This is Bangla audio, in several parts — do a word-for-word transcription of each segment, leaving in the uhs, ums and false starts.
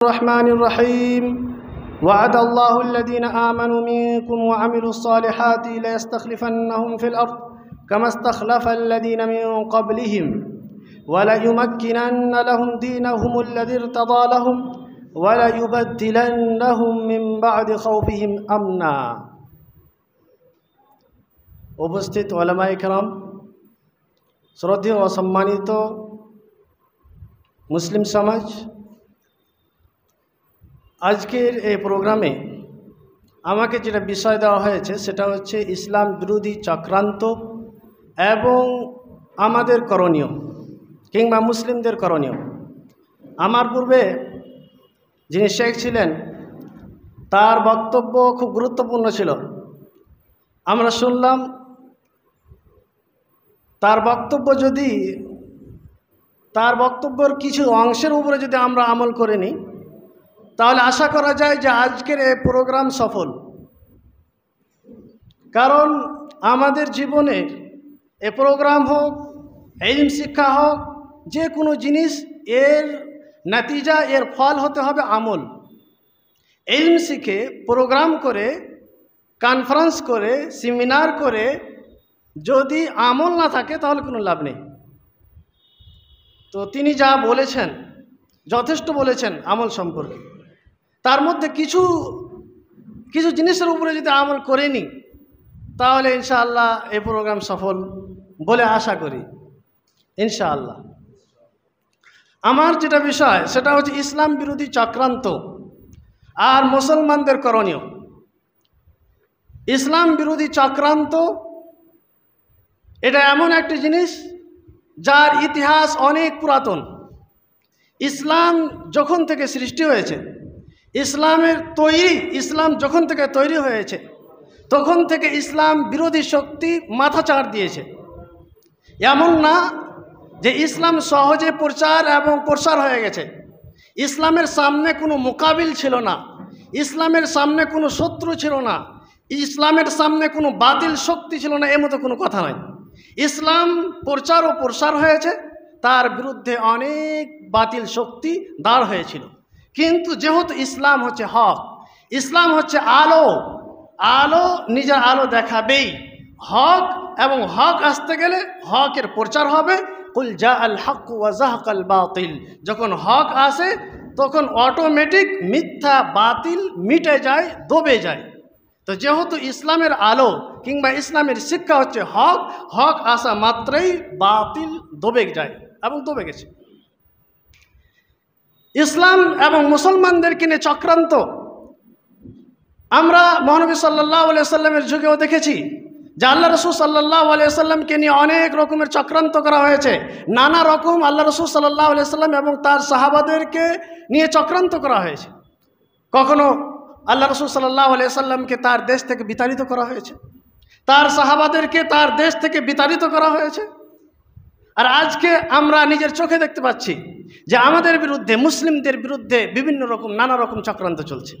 الرحمن الرحيم وعد الله الذين آمنوا منكم وعملوا الصالحات ليستخلفنهم في الأرض كما استخلف الذين من قبلهم وليمكنن لهم دينهم الذي ارتضى لهم وليبدلنهم من بعد خوفهم أمنا। উপস্থিত ওলামায়ে কেরাম, শ্রদ্ধেয় ও সম্মানিত মুসলিম সমাজ, আজকের এই প্রোগ্রামে আমাকে যেটা বিষয় দেওয়া হয়েছে সেটা হচ্ছে ইসলাম বিরোধী চক্রান্ত এবং আমাদের করণীয় কিংবা মুসলিমদের করণীয়। আমার পূর্বে যিনি শেখ ছিলেন তার বক্তব্য খুব গুরুত্বপূর্ণ ছিল। আমরা শুনলাম তার বক্তব্য যদি তার বক্তব্যের কিছু অংশের উপরে যদি আমরা আমল করে নিই তাহলে আশা করা যায় যে আজকের এই প্রোগ্রাম সফল। কারণ আমাদের জীবনে এ প্রোগ্রাম হোক, ইলম শিক্ষা হোক, যে কোনো জিনিস এর নতিজা এর ফল হতে হবে আমল। ইলম শিখে প্রোগ্রাম করে, কনফারেন্স করে, সেমিনার করে যদি আমল না থাকে তাহলে কোনো লাভ নেই। তো তিনি যা বলেছেন যথেষ্ট বলেছেন আমল সম্পর্কে। তার মধ্যে কিছু কিছু জিনিসের উপরে যদি আমল করে নিই তাহলে ইনশাআল্লাহ এই প্রোগ্রাম সফল বলে আশা করি ইনশাআল্লাহ। আমার যেটা বিষয় সেটা হচ্ছে ইসলাম বিরোধী চক্রান্ত আর মুসলমানদের করণীয়। ইসলাম বিরোধী চক্রান্ত এটা এমন একটি জিনিস যার ইতিহাস অনেক পুরাতন। ইসলাম যখন থেকে সৃষ্টি হয়েছে, ইসলামের তৈরি ইসলাম যখন থেকে তৈরি হয়েছে তখন থেকে ইসলাম বিরোধী শক্তি মাথা চাড় দিয়েছে। এমন না যে ইসলাম সহজে প্রচার এবং প্রসার হয়ে গেছে। ইসলামের সামনে কোনো মোকাবিল ছিল না, ইসলামের সামনে কোনো শত্রু ছিল না, ইসলামের সামনে কোনো বাতিল শক্তি ছিল না, এর মতো কোনো কথা নয়। ইসলাম প্রচার ও প্রসার হয়েছে, তার বিরুদ্ধে অনেক বাতিল শক্তি দাঁড় হয়েছিল। কিন্তু যেহেতু ইসলাম হচ্ছে হক, ইসলাম হচ্ছে আলো, আলো নিজের আলো দেখাবেই। হক এবং হক আসতে গেলে হকের প্রচার হবে। কুল জা আল হক ওয়া যাহাকাল বাতিল। যখন হক আসে তখন অটোমেটিক মিথ্যা বাতিল মিটে যায়, দবে যায়। তো যেহেতু ইসলামের আলো কিংবা ইসলামের শিক্ষা হচ্ছে হক, হক আসা মাত্রই বাতিল দবে যায় এবং দবে গেছে। ইসলাম এবং মুসলমানদেরকে নিয়ে চক্রান্ত আমরা মহানবী সাল্লাল্লাহু আলাইহি সাল্লামের যুগেও দেখেছি যে আল্লাহ রসুল সাল্লাল্লাহু আলাইহি সাল্লামকে নিয়ে অনেক রকমের চক্রান্ত করা হয়েছে। নানা রকম আল্লাহ রসুল সাল্লাল্লাহু আলাইহি সাল্লাম এবং তার সাহাবাদেরকে নিয়ে চক্রান্ত করা হয়েছে। কখনো আল্লাহ রসুল সাল্লাল্লাহু আলাইহি সাল্লামকে তার দেশ থেকে বিতাড়িত করা হয়েছে, তার সাহাবাদেরকে তার দেশ থেকে বিতাড়িত করা হয়েছে। আর আজকে আমরা নিজের চোখে দেখতে পাচ্ছি যে আমাদের বিরুদ্ধে, মুসলিমদের বিরুদ্ধে বিভিন্ন রকম নানা রকম চক্রান্ত চলছে।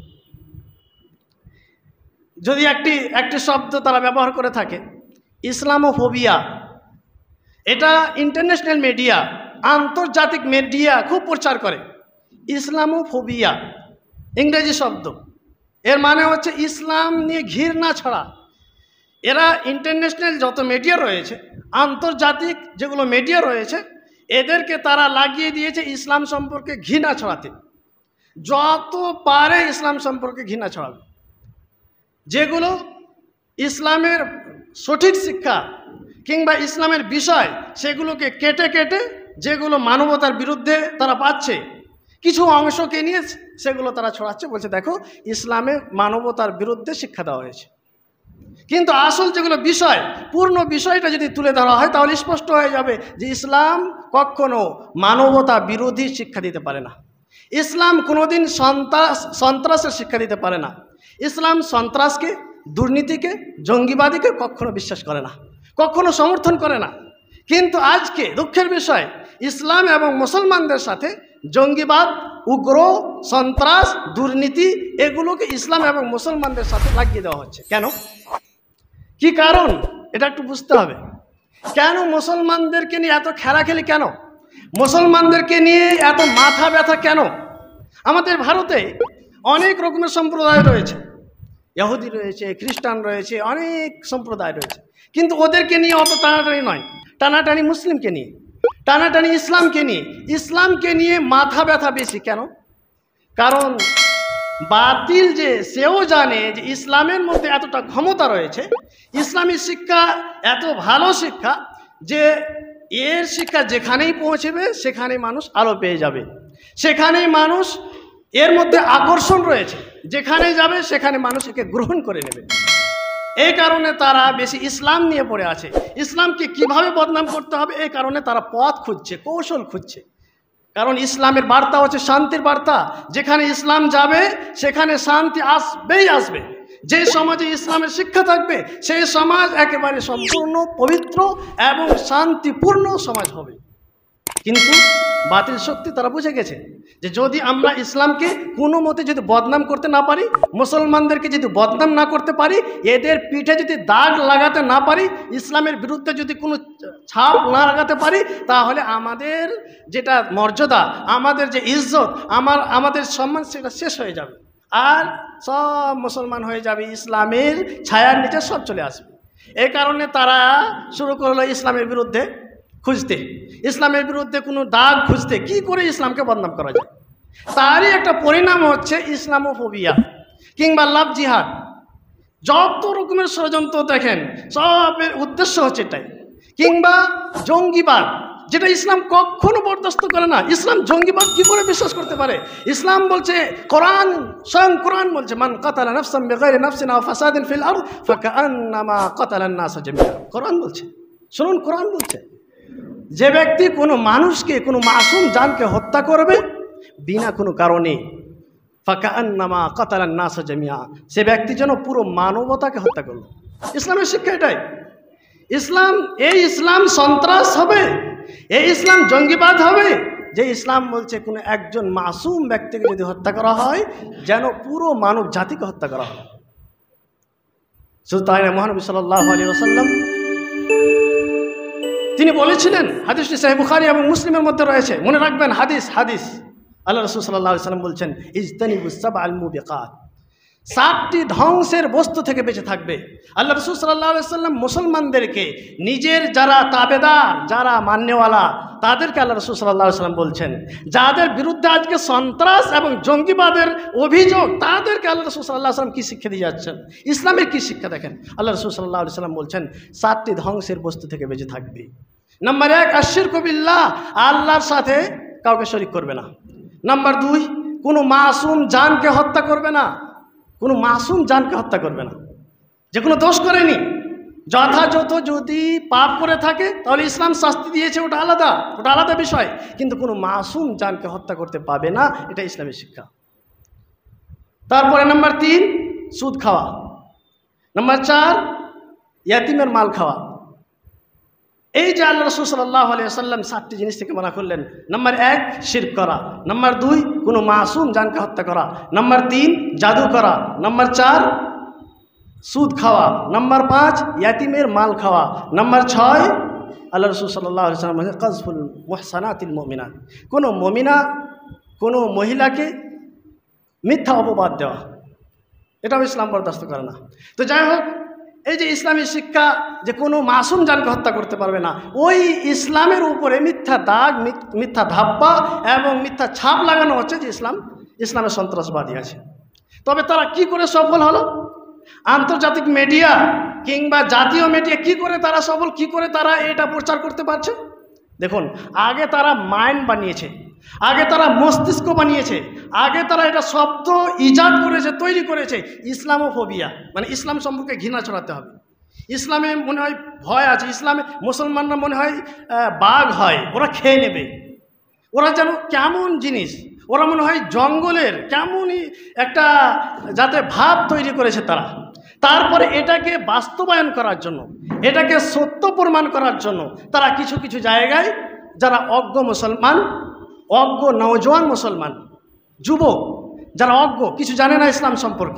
যদি একটি একটি শব্দ তারা ব্যবহার করে থাকে, ইসলামোফোবিয়া, এটা ইন্টারন্যাশনাল মিডিয়া, আন্তর্জাতিক মিডিয়া খুব প্রচার করে। ইসলামোফোবিয়া ইংরেজি শব্দ, এর মানে হচ্ছে ইসলাম নিয়ে ঘৃণা ছড়া। এরা ইন্টারন্যাশনাল যত মিডিয়া রয়েছে, আন্তর্জাতিক যেগুলো মিডিয়া রয়েছে, এদেরকে তারা লাগিয়ে দিয়েছে ইসলাম সম্পর্কে ঘৃণা ছড়াতে। যত পারে ইসলাম সম্পর্কে ঘৃণা ছড়াবে। যেগুলো ইসলামের সঠিক শিক্ষা কিংবা ইসলামের বিষয় সেগুলোকে কেটে কেটে যেগুলো মানবতার বিরুদ্ধে তারা পাচ্ছে, কিছু অংশকে নিয়ে সেগুলো তারা ছড়াচ্ছে, বলছে দেখো ইসলামে মানবতার বিরুদ্ধে শিক্ষা দেওয়া হয়েছে। কিন্তু আসল যেগুলো বিষয়, পূর্ণ বিষয়টা যদি তুলে ধরা হয় তাহলে স্পষ্ট হয়ে যাবে যে ইসলাম কখনো মানবতা বিরোধী শিক্ষা দিতে পারে না। ইসলাম কোনোদিন সন্ত্রাস সন্ত্রাসের শিক্ষা দিতে পারে না। ইসলাম সন্ত্রাসকে, দুর্নীতিকে, জঙ্গিবাদীকে কখনো বিশ্বাস করে না, কখনো সমর্থন করে না। কিন্তু আজকে দুঃখের বিষয়, ইসলাম এবং মুসলমানদের সাথে জঙ্গিবাদ, উগ্র, সন্ত্রাস, দুর্নীতি এগুলোকে ইসলাম এবং মুসলমানদের সাথে লাগিয়ে দেওয়া হচ্ছে। কেন? কি কারণ? এটা একটু বুঝতে হবে। কেন মুসলমানদেরকে নিয়ে এত খেলাখেলি? কেন মুসলমানদেরকে নিয়ে এত মাথা ব্যথা? কেন? আমাদের ভারতে অনেক রকমের সম্প্রদায় রয়েছে, ইহুদি রয়েছে, খ্রিস্টান রয়েছে, অনেক সম্প্রদায় রয়েছে, কিন্তু ওদেরকে নিয়ে অত টানাটানি নয়, টানাটানি মুসলিমকে নিয়ে, টানাটানি ইসলামকে নিয়ে। ইসলামকে নিয়ে মাথা ব্যথা বেশি। কেন? কারণ বাতিল যে সেও জানে যে ইসলামের মধ্যে এতটা ক্ষমতা রয়েছে, ইসলামী শিক্ষা এত ভালো শিক্ষা যে এর শিক্ষা যেখানেই পৌঁছবে সেখানেই মানুষ আলো পেয়ে যাবে, সেখানেই মানুষ, এর মধ্যে আকর্ষণ রয়েছে, যেখানে যাবে সেখানে মানুষ একে গ্রহণ করে নেবে। এই কারণে তারা বেশি ইসলাম নিয়ে পড়ে আছে। ইসলামকে কিভাবে বদনাম করতে হবে এই কারণে তারা পথ খুঁজছে, কৌশল খুঁজছে। কারণ ইসলামের বার্তা হচ্ছে শান্তির বার্তা। যেখানে ইসলাম যাবে সেখানে শান্তি আসবেই আসবে। যে সমাজে ইসলামের শিক্ষা থাকবে সেই সমাজ একেবারে সম্পূর্ণ পবিত্র এবং শান্তিপূর্ণ সমাজ হবে। কিন্তু বাতিল শক্তি তারা বুঝে গেছে যে যদি আমরা ইসলামকে কোনো মতে যদি বদনাম করতে না পারি, মুসলমানদেরকে যদি বদনাম না করতে পারি, এদের পিঠে যদি দাগ লাগাতে না পারি, ইসলামের বিরুদ্ধে যদি কোনো ছাপ না লাগাতে পারি, তাহলে আমাদের যেটা মর্যাদা, আমাদের যে ইজ্জত, আমার আমাদের সম্মান সেটা শেষ হয়ে যাবে, আর সব মুসলমান হয়ে যাবে, ইসলামের ছায়ার নিচে সব চলে আসবে। এই কারণে তারা শুরু করলো ইসলামের বিরুদ্ধে খুঁজতে, ইসলামের বিরুদ্ধে কোনো দাগ খুঁজতে, কি করে ইসলামকে বদনাম করা যায়। তারই একটা পরিণাম হচ্ছে ইসলামোফোবিয়া কিংবা লাভ জিহাদ। যত রকমের ষড়যন্ত্র দেখেন সবের উদ্দেশ্য হচ্ছে এটাই। কিংবা জঙ্গিবাদ, যেটা ইসলাম কখনো বরদাস্ত করে না। ইসলাম জঙ্গিবাদ কি করে বিশ্বাস করতে পারে? ইসলাম বলছে, কোরআন, স্বয়ং কোরআন বলছে, মান কাতালা নাফসান বিগাইরি নাফসিন আও ফাসাদিন ফিল আরদ ফাকান্নামা কাতালান নাস জামিআ। কোরআন বলছে, শুনুন, কোরআন বলছে, যে ব্যক্তি কোনো মানুষকে, কোনো মাসুম জানকে হত্যা করবে বিনা কোনো কারণে, ফাকান্নামা কাতালান নাস জামিআ, সে ব্যক্তি যেন পুরো মানবতাকে হত্যা করলো। ইসলামের শিক্ষা এটাই। ইসলাম, এই ইসলাম সন্ত্রাস হবে, এই ইসলাম জঙ্গিবাদ হবে যে ইসলাম বলছে কোনো একজন মাসুম ব্যক্তিকে যদি হত্যা করা হয় যেন পুরো মানব জাতিকে হত্যা করা হয়। শুধু তাই না, মহানবী সাল্লাল্লাহু আলাইহি ওয়াসাল্লাম তিনি বলেছিলেন, হাদিসটি সহিহ বুখারী এবং মুসলিমের মধ্যে রয়েছে, মনে রাখবেন হাদিস হাদিস আল্লাহ রাসূল সাল্লাল্লাহু আলাইহি ওয়াসাল্লাম বলছেন, ইজতানিবুস সাবআল মুবিকাত, সাতটি ধ্বংসের বস্তু থেকে বেঁচে থাকবে। আল্লাহ রাসূল সাল্লাল্লাহু আলাইহি ওয়াসাল্লাম মুসলমানদেরকে, নিজের যারা তাবেদার, যারা মান্যওয়ালা, তাদেরকে আল্লাহ রাসূল সাল্লাল্লাহু আলাইহি ওয়াসাল্লাম বলছেন, যাদের বিরুদ্ধে আজকে সন্ত্রাস এবং জঙ্গিবাদের অভিযোগ, তাদেরকে আল্লাহ রাসূল সাল্লাল্লাহু আলাইহি ওয়াসাল্লাম কী শিক্ষা দিয়ে যাচ্ছেন, ইসলামের কী শিক্ষা দেখেন। আল্লাহ রাসূল সাল্লাল্লাহু আলাইহি ওয়াসাল্লাম বলছেন, সাতটি ধ্বংসের বস্তু থেকে বেঁচে থাকবে। নাম্বার এক, আশিরকু বিল্লাহ, আল্লাহর সাথে কাউকে শরীক করবে না। নাম্বার দুই, কোনো মাসুম জানকে হত্যা করবে না, কোনো মাসুম জানকে হত্যা করবে না, যে কোনো দোষ করেনি। যথাযথ যদি পাপ করে থাকে তাহলে ইসলাম শাস্তি দিয়েছে, ওটা আলাদা, ওটা আলাদা বিষয়, কিন্তু কোনো মাসুম জানকে হত্যা করতে পাবে না, এটা ইসলামের শিক্ষা। তারপরে নাম্বার তিন, সুদ খাওয়া। নাম্বার চার, ইয়াতিমের মাল খাওয়া। এই যে আল্লাহ রাসূল সাল্লাল্লাহু আলাইহি ওয়াসাল্লাম সাতটি জিনিস থেকে মানা করলেন। নাম্বার এক, শিরক করা। নাম্বার দুই, কোনো মাসুম জানকে হত্যা করা। নাম্বার তিন, জাদু করা। নাম্বার চার, সুদ খাওয়া। নাম্বার পাঁচ, ইয়াতিমের মাল খাওয়া। নাম্বার ছয়, আল্লাহ রাসূল সাল্লাল্লাহু আলাইহি ওয়াসাল্লাম বলেন, কাযফুল মুহসানাতিল মুমিনাত, কোনো মুমিনা, কোনো মহিলাকে মিথ্যা অপবাদ দেওয়া, এটাও ইসলাম বরদাস্ত করে না। তো যাই হোক, এই যে ইসলামী শিক্ষা যে কোনো মাসুম জানকে হত্যা করতে পারবে না, ওই ইসলামের উপরে মিথ্যা দাগ, মিথ্যা ধাপ্পা এবং মিথ্যা ছাপ লাগানো হচ্ছে যে ইসলাম, ইসলামের সন্ত্রাসবাদী আছে। তবে তারা কি করে সফল হলো? আন্তর্জাতিক মিডিয়া কিংবা জাতীয় মিডিয়া কি করে তারা সফল, কি করে তারা এটা প্রচার করতে পারছে? দেখুন, আগে তারা মাইন্ড বানিয়েছে, আগে তারা মস্তিষ্ক বানিয়েছে, আগে তারা এটা শব্দ ইজাদ করেছে, তৈরি করেছে, ইসলামোফোবিয়া, মানে ইসলাম সম্পর্কে ঘৃণা ছড়াতে হবে। ইসলামে মনে হয় ভয় আছে, ইসলামে মুসলমানরা মনে হয় বাঘ হয়, ওরা খেয়ে নেবে, ওরা যেন কেমন জিনিস, ওরা মনে হয় জঙ্গলের কেমনই একটা যাতে ভাব তৈরি করেছে তারা। তারপরে এটাকে বাস্তবায়ন করার জন্য, এটাকে সত্য প্রমাণ করার জন্য তারা কিছু কিছু জায়গায় যারা অজ্ঞ মুসলমান, অজ্ঞ নওজোয়ান মুসলমান, যুবক যারা অজ্ঞ, কিছু জানে না ইসলাম সম্পর্কে,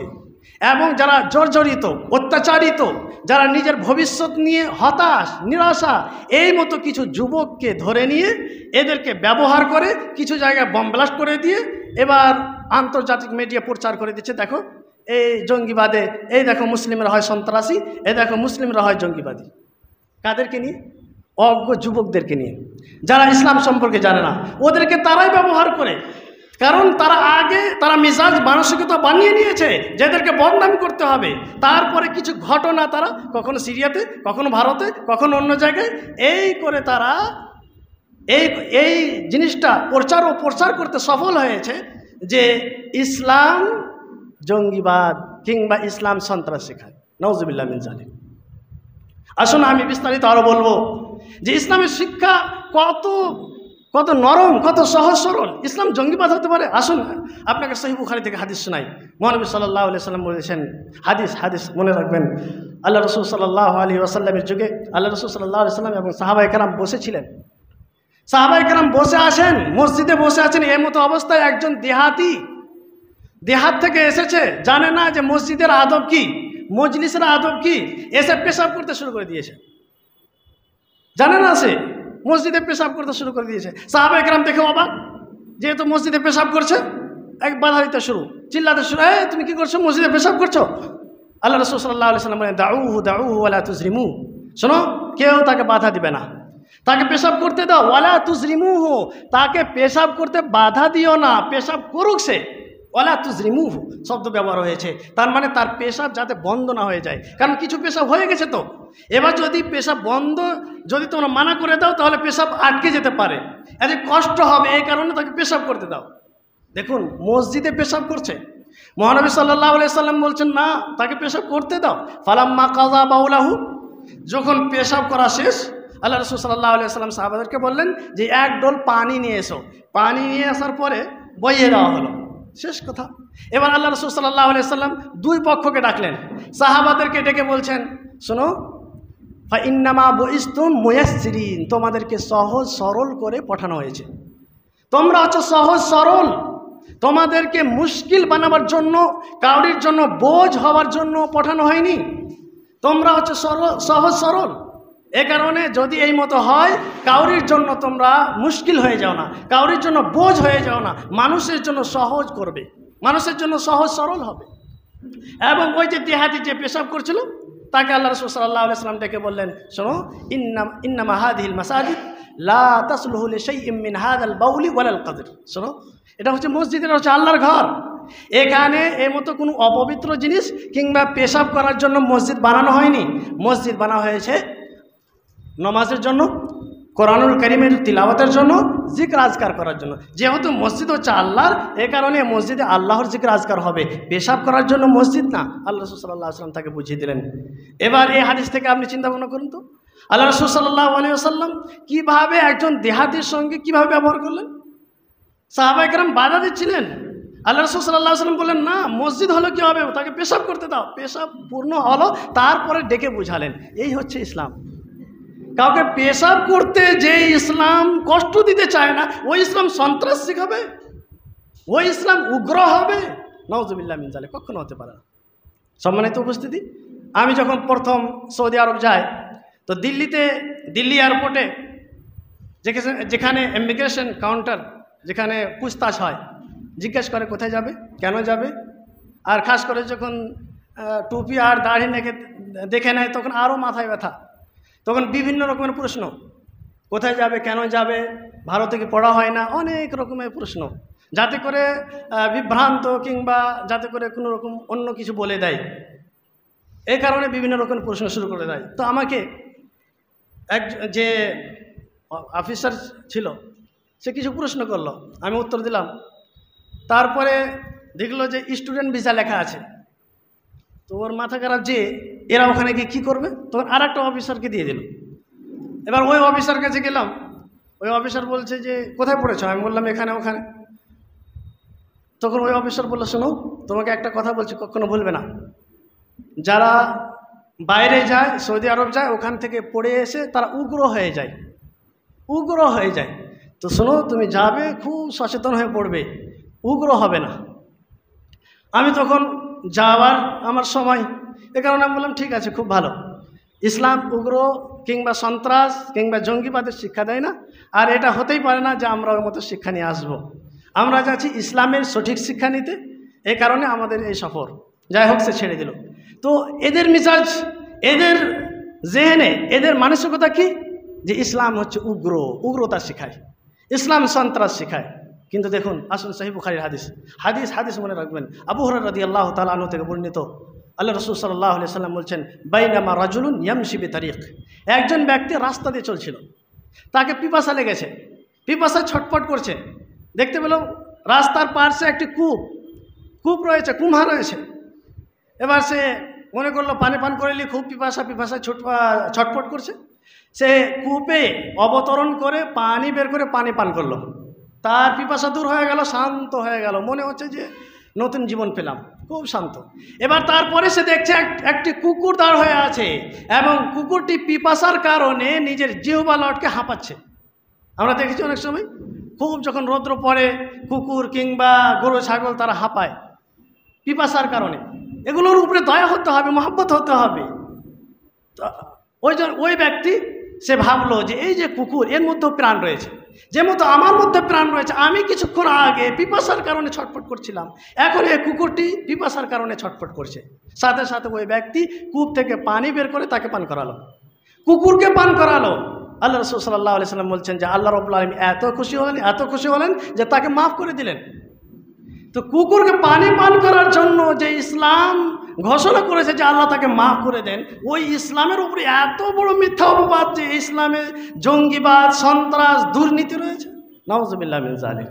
এবং যারা জর্জরিত, অত্যাচারিত, যারা নিজের ভবিষ্যৎ নিয়ে হতাশ, নিরাশা, এই মতো কিছু যুবককে ধরে নিয়ে এদেরকে ব্যবহার করে কিছু জায়গায় বম ব্লাস্ট করে দিয়ে এবার আন্তর্জাতিক মিডিয়া প্রচার করে দিচ্ছে, দেখো এই জঙ্গিবাদে, এই দেখো মুসলিমরা হয় সন্ত্রাসী, এই দেখো মুসলিমরা হয় জঙ্গিবাদী। কাদেরকে নিয়ে? অজ্ঞ যুবকদেরকে নিয়ে, যারা ইসলাম সম্পর্কে জানে না, ওদেরকে তারাই ব্যবহার করে। কারণ তারা আগে তারা মিজাজ মানসিকতা বানিয়ে নিয়েছে যেদেরকে বদনাম করতে হবে। তারপরে কিছু ঘটনা তারা কখনো সিরিয়াতে, কখনো ভারতে, কখনো অন্য জায়গায়, এই করে তারা এই এই জিনিসটা প্রচার ও প্রচার করতে সফল হয়েছে যে ইসলাম জঙ্গিবাদ কিংবা ইসলাম সন্ত্রাস শেখায়। নাউজুবিল্লাহ মিন যালিক। আসুন আমি বিস্তারিত আরও বলবো যে ইসলামের শিক্ষা কত কত নরম, কত সহজ সরল। ইসলাম জঙ্গিবাদ হতে পারে? আসুন আপনাকে সহিহ বুখারী থেকে হাদিস শোনাই। মহানবী সাল্লাল্লাহু আলাইহি ওয়াসাল্লাম বলেছেন, হাদিস হাদিস মনে রাখবেন, আল্লাহ রাসূল সাল্লাল্লাহু আলাইহি ওয়াসাল্লামের যুগে আল্লাহ রাসূল সাল্লাল্লাহু আলাইহি ওয়াসাল্লাম এবং সাহাবায়ে কেরাম বসেছিলেন। সাহাবায়ে কেরাম বসে আছেন, মসজিদে বসে আছেন, এই মতো অবস্থায় একজন দেহাতি, দেহাত থেকে এসেছে, জানে না যে মসজিদের আদব কি, মজলিসের আদব কি, এসে পেশাব করতে শুরু করে দিয়েছে। জানে না, সে মসজিদে পেশাব করতে শুরু করে দিয়েছে। সাহাবায়ে কেরাম দেখে অবাক, যেহেতু মসজিদে পেশাব করছে, এক বাধা দিতে শুরু, চিল্লাতে শুরু, এ তুমি কি করছো, মসজিদে পেশাব করছো? আল্লাহ রাসূল সাল্লাল্লাহু আলাইহি ওয়াসাল্লাম বলেন, দাউহু দাউহু ওয়ালা তুজরিমু, শোনো, কেউ তাকে বাধা দিবে না, তাকে পেশাব করতে দাও, ওয়ালা তুজরিমুহু, তাকে পেশাব করতে বাধা দিও না, পেশাব করুক সে। ওয়ালা তুজরিমুহু শব্দ ব্যবহার হয়েছে, তার মানে তার পেশাব যাতে বন্ধ না হয়ে যায়, কারণ কিছু পেশাব হয়ে গেছে। তো এবার যদি পেশাব বন্ধ যদি তোমরা মানা করে দাও তাহলে পেশাব আটকে যেতে পারে, এতে কষ্ট হবে, এই কারণে তাকে পেশাব করতে দাও। দেখুন মসজিদে পেশাব করছে, মহানবী সাল্লাল্লাহু আলাইহি সাল্লাম বলছেন না, তাকে পেশাব করতে দাও। ফালাম্মা কাযা বাউলাহু, যখন পেশাব করা শেষ, আল্লাহ রাসূল সাল্লাল্লাহু আলাইহি সাল্লাম সাহাবাদেরকে বললেন যে এক ডোল পানি নিয়ে এসো। পানি নিয়ে আসার পরে বইয়ে দেওয়া হলো, শেষ কথা। এবার আল্লাহ রাসূল সাল্লাল্লাহু আলাইহি সাল্লাম দুই পক্ষকে ডাকলেন, সাহাবাদেরকে ডেকে বলছেন, শোনো, ফা ইন্নামা বুইসতুম মুয়াসসিরিন, তোমাদেরকে সহজ সরল করে পাঠানো হয়েছে, তোমরা হচ্ছে সহজ সরল, তোমাদেরকে মুশকিল বানাবার জন্য, কাউরির জন্য বোঝ হওয়ার জন্য পাঠানো হয়নি, তোমরা হচ্ছে সরল, সহজ সরল। এ কারণে যদি এই মতো হয়, কাউরির জন্য তোমরা মুশকিল হয়ে যাও না, কাউরির জন্য বোঝ হয়ে যাও না, মানুষের জন্য সহজ করবে, মানুষের জন্য সহজ সরল হবে। এবং ওই যে দেহাতি যে পেশাব করছিল, তাকে আল্লাহ রাসূল সাল্লাল্লাহু আলাইহি ওয়াসাল্লাম ডেকে বললেন, শোনো, ইন্নাম ইন্নামা হাদিহিল মাসাজিদ লা তাসলুহু লিশাইইন মিন হাযাল বাউলি ওয়ালাল কদর, শোনো, এটা হচ্ছে মসজিদ, এটা হচ্ছে আল্লাহর ঘর, এখানে এর মতো কোনো অপবিত্র জিনিস কিংবা পেশাব করার জন্য মসজিদ বানানো হয়নি, মসজিদ বানানো হয়েছে নামাজের জন্য, কোরআনুল কারীমের তিলাওয়াতের জন্য, জিকির আজকার করার জন্য। যেহেতু মসজিদ হচ্ছে আল্লাহর, এ কারণে মসজিদে আল্লাহর জিকির আজকার হবে, পেশাব করার জন্য মসজিদ না। আল্লাহ রাসূল সাল্লাল্লাহু আলাইহি ওয়াসাল্লাম তাকে বুঝিয়ে দিলেন। এবার এই হাদিস থেকে আপনি চিন্তা ভাবনা করুন তো, আল্লাহ রাসূল সাল্লাল্লাহু আলাইহি ওয়াসাল্লাম কীভাবে একজন দেহাতির সঙ্গে কীভাবে ব্যবহার করলেন। সাহাবায়ে কেরাম বাধা দিচ্ছিলেন, আল্লাহ রাসূল সাল্লাল্লাহু আলাইহি ওয়াসাল্লাম বললেন, না, মসজিদ হলো কী হবে, তাকে পেশাব করতে দাও, পেশাব পূর্ণ হলো, তারপরে ডেকে বুঝালেন। এই হচ্ছে ইসলাম। কাউকে পেশাব করতে যে ইসলাম কষ্ট দিতে চায় না, ওই ইসলাম সন্ত্রাস শিখাবে, ওই ইসলাম উগ্র হবে? নাউজুবিল্লাহ মিন যালিক, কখনো হতে পারে না। সম্মানিত উপস্থিতি, আমি যখন প্রথম সৌদি আরব যাই, তো দিল্লিতে, দিল্লি এয়ারপোর্টে যেখানে ইমিগ্রেশন কাউন্টার, যেখানে পুছতাছ হয়, জিজ্ঞেস করে কোথায় যাবে, কেন যাবে, আর খাস করে যখন টুপি আর দাড়ি নেকে দেখে নেয় তখন আরও মাথায় ব্যথা, তখন বিভিন্ন রকমের প্রশ্ন, কোথায় যাবে, কেন যাবে, ভারতে কি পড়া হয় না, অনেক রকমের প্রশ্ন, যাতে করে বিভ্রান্ত কিংবা যাতে করে কোনো রকম অন্য কিছু বলে দেয়, এই কারণে বিভিন্ন রকমের প্রশ্ন শুরু করে দেয়। তো আমাকে এক যে অফিসার ছিল, সে কিছু প্রশ্ন করলো, আমি উত্তর দিলাম, তারপরে দেখলো যে স্টুডেন্ট ভিসা লেখা আছে, তো ওর মাথা খারাপ যে এরা ওখানে গিয়ে কী করবে, তখন আর একটা অফিসারকে দিয়ে দিল। এবার ওই অফিসার কাছে গেলাম, ওই অফিসার বলছে যে কোথায় পড়েছ, আমি বললাম এখানে ওখানে। তখন ওই অফিসার বললো, শোনো, তোমাকে একটা কথা বলছি, কখনো ভুলবে না, যারা বাইরে যায়, সৌদি আরব যায়, ওখান থেকে পড়ে এসে তারা উগ্র হয়ে যায়, উগ্র হয়ে যায়, তো শোনো, তুমি যাবে খুব সচেতন হয়ে পড়বে, উগ্র হবে না। আমি তখন যাওয়ার আমার সময়, এ কারণে আমি বললাম ঠিক আছে, খুব ভালো। ইসলাম উগ্র কিংবা সন্ত্রাস কিংবা জঙ্গিবাদের শিক্ষা দেয় না, আর এটা হতেই পারে না যে আমরা ওর মতো শিক্ষা নিয়ে আসবো। আমরা যাচ্ছি ইসলামের সঠিক শিক্ষা নিতে, এই কারণে আমাদের এই সফর। যাই হোক, সে ছেড়ে দিল। তো এদের মিজাজ, এদের জেহেনে, এদের মানসিকতা কি, যে ইসলাম হচ্ছে উগ্র, উগ্রতা শেখায়, ইসলাম সন্ত্রাস শেখায়। কিন্তু দেখুন, আসুন সহিহ বুখারীর হাদিস হাদিস হাদিস মনে রাখবেন। আবু হুরায়রা রাদিয়াল্লাহু তাআলা আনহু থেকে বর্ণিত, আল্লাহ রাসূল সাল্লাল্লাহু আলাইহি সাল্লাম বলছেন, বাইনামা রাজুলুন ইয়ামশি বিতারিক, একজন ব্যক্তি রাস্তা দিয়ে চলছিল, তাকে পিপাসা লেগেছে, পিপাসা ছটফট করছে, দেখতে পেল রাস্তার পাশে একটি কূপ কূপ রয়েছে, কুমহা রয়েছে। এবার সে মনে করলো পানি পান করে নিয়ে খুব পিপাসা পিপাসা ছুট ছটফট করছে। সে কূপে অবতরণ করে পানি বের করে পানি পান করলো। তার পিপাসা দূর হয়ে গেল, শান্ত হয়ে গেল, মনে হচ্ছে যে নতুন জীবন পেলাম, খুব শান্ত। এবার তারপরে সে দেখছে একটি কুকুর দাঁড় হয়ে আছে এবং কুকুরটি পিপাসার কারণে নিজের জিহ্বা লটকে হাঁপাচ্ছে। আমরা দেখেছি অনেক সময় খুব যখন রৌদ্র পড়ে কুকুর কিংবা গরু ছাগল তারা হাঁপায় পিপাসার কারণে। এগুলোর উপরে দয়া হতে হবে, মহব্বত হতে হবে। ওই ওই ব্যক্তি সে ভাবলো যে এই যে কুকুর, এর মধ্যেও প্রাণ রয়েছে, যে মতো আমার মধ্যে প্রাণ রয়েছে। আমি কিছুক্ষণ আগে পিপাসার কারণে ছটফট করছিলাম, এখন এই কুকুরটি পিপাসার কারণে ছটফট করছে। সাথে সাথে ওই ব্যক্তি কূপ থেকে পানি বের করে তাকে পান করালো, কুকুরকে পান করালো। আল্লাহ রাসূল সাল্লাল্লাহু আলাইহি সাল্লাম বলছেন যে আল্লাহ রাব্বুল আলামিন এত খুশি হলেন, এত খুশি হলেন যে তাকে মাফ করে দিলেন। তো কুকুরকে পানি পান করার জন্য যে ইসলাম ঘোষণা করেছে যে আল্লাহ তাকে মাফ করে দেন, ওই ইসলামের উপরে এত বড় মিথ্যা অপবাদ যে ইসলামে জঙ্গিবাদ, সন্ত্রাস, দুর্নীতি রয়েছে। নাউযুবিল্লাহি মিন যালিক।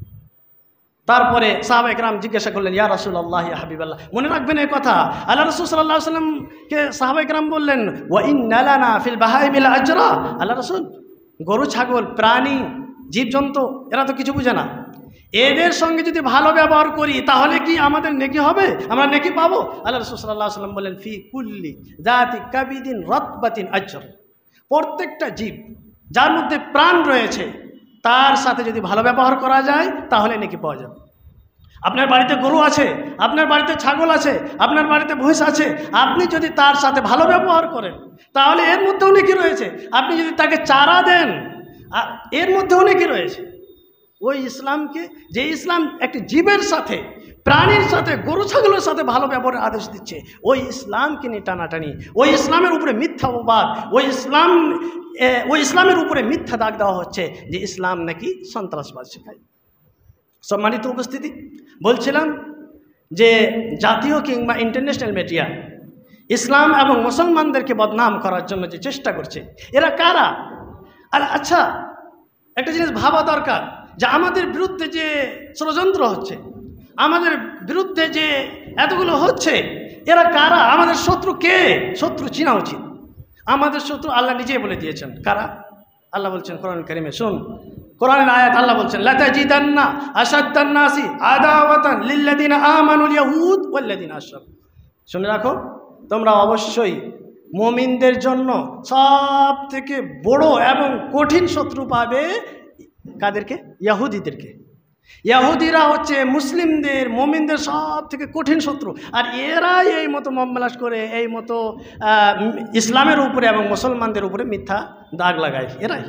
তারপরে সাহাবায়ে কেরাম জিজ্ঞাসা করলেন, ইয়া রাসূলুল্লাহ, ইয়া হাবিবাল্লাহ, মনে রাখবেন এই কথা। আল্লাহ রাসূল সাল্লাল্লাহু আলাইহি ওয়াসাল্লামকে সাহাবায়ে কেরাম বললেন, ওয়া ইন্না লানা ফিল বাহাইমিল আজরা। আল্লাহ রাসূল, গরু ছাগল প্রাণী জীবজন্তু এরা তো কিছু বুঝে না, এদের সঙ্গে যদি ভালো ব্যবহার করি তাহলে কি আমাদের নেকি হবে, আমরা নেকি পাবো? আল্লাহ রাসূল সাল্লাল্লাহু আলাইহি ওয়াসাল্লাম বললেন, ফি কুল্লি যাতি কাবিদিন রাতবাতিন আজর, প্রত্যেকটা জীব যার মধ্যে প্রাণ রয়েছে তার সাথে যদি ভালো ব্যবহার করা যায় তাহলে নেকি পাওয়া যাবে। আপনার বাড়িতে গরু আছে, আপনার বাড়িতে ছাগল আছে, আপনার বাড়িতে ভৈঁস আছে, আপনি যদি তার সাথে ভালো ব্যবহার করেন তাহলে এর মধ্যেও নেকি রয়েছে। আপনি যদি তাকে চারা দেন, এর মধ্যেও নেকি রয়েছে। ওই ইসলামকে, যে ইসলাম একটি জীবের সাথে, প্রাণীর সাথে, গরু ছাগলের সাথে ভালো ব্যবহারের আদেশ দিচ্ছে, ওই ইসলামকে নিয়ে টানাটানি, ওই ইসলামের উপরে মিথ্যা অপবাদ, ওই ইসলাম ওই ইসলামের উপরে মিথ্যা দাগ দেওয়া হচ্ছে যে ইসলাম নাকি সন্ত্রাসবাদ শেখায়। সম্মানিত উপস্থিতি, বলছিলাম যে জাতীয় কিংবা ইন্টারন্যাশনাল মিডিয়া ইসলাম এবং মুসলমানদেরকে বদনাম করার জন্য যে চেষ্টা করছে, এরা কারা? আর আচ্ছা, একটা জিনিস ভাবা দরকার যে আমাদের বিরুদ্ধে যে ষড়যন্ত্র হচ্ছে, আমাদের বিরুদ্ধে যে এতগুলো হচ্ছে, এরা কারা? আমাদের শত্রু কে? শত্রু চিনা উচিত। আমাদের শত্রু আল্লাহ নিজেই বলে দিয়েছেন কারা। আল্লাহ বলছেন কোরআন কারীমে, শুন কোরআনের আয়াত, আল্লাহ বলছেন, লাতাজিদান্না আশাদ্দান নাসি আদাওয়াতান লিল্লাযিনা আমানুল ইয়াহুদ ওয়াল্লাযিনা আশরাকু। শুনে রাখো, তোমরা অবশ্যই মুমিনদের জন্য সব থেকে বড় এবং কঠিন শত্রু পাবে কাদেরকে? ইহুদিদেরকে। ইহুদিরা হচ্ছে মুসলিমদের, মুমিনদের সব থেকে কঠিন শত্রু। আর এরাই এই মতো মম্মালাস করে, এই মতো ইসলামের উপরে এবং মুসলমানদের উপরে মিথ্যা দাগ লাগায়, এরাই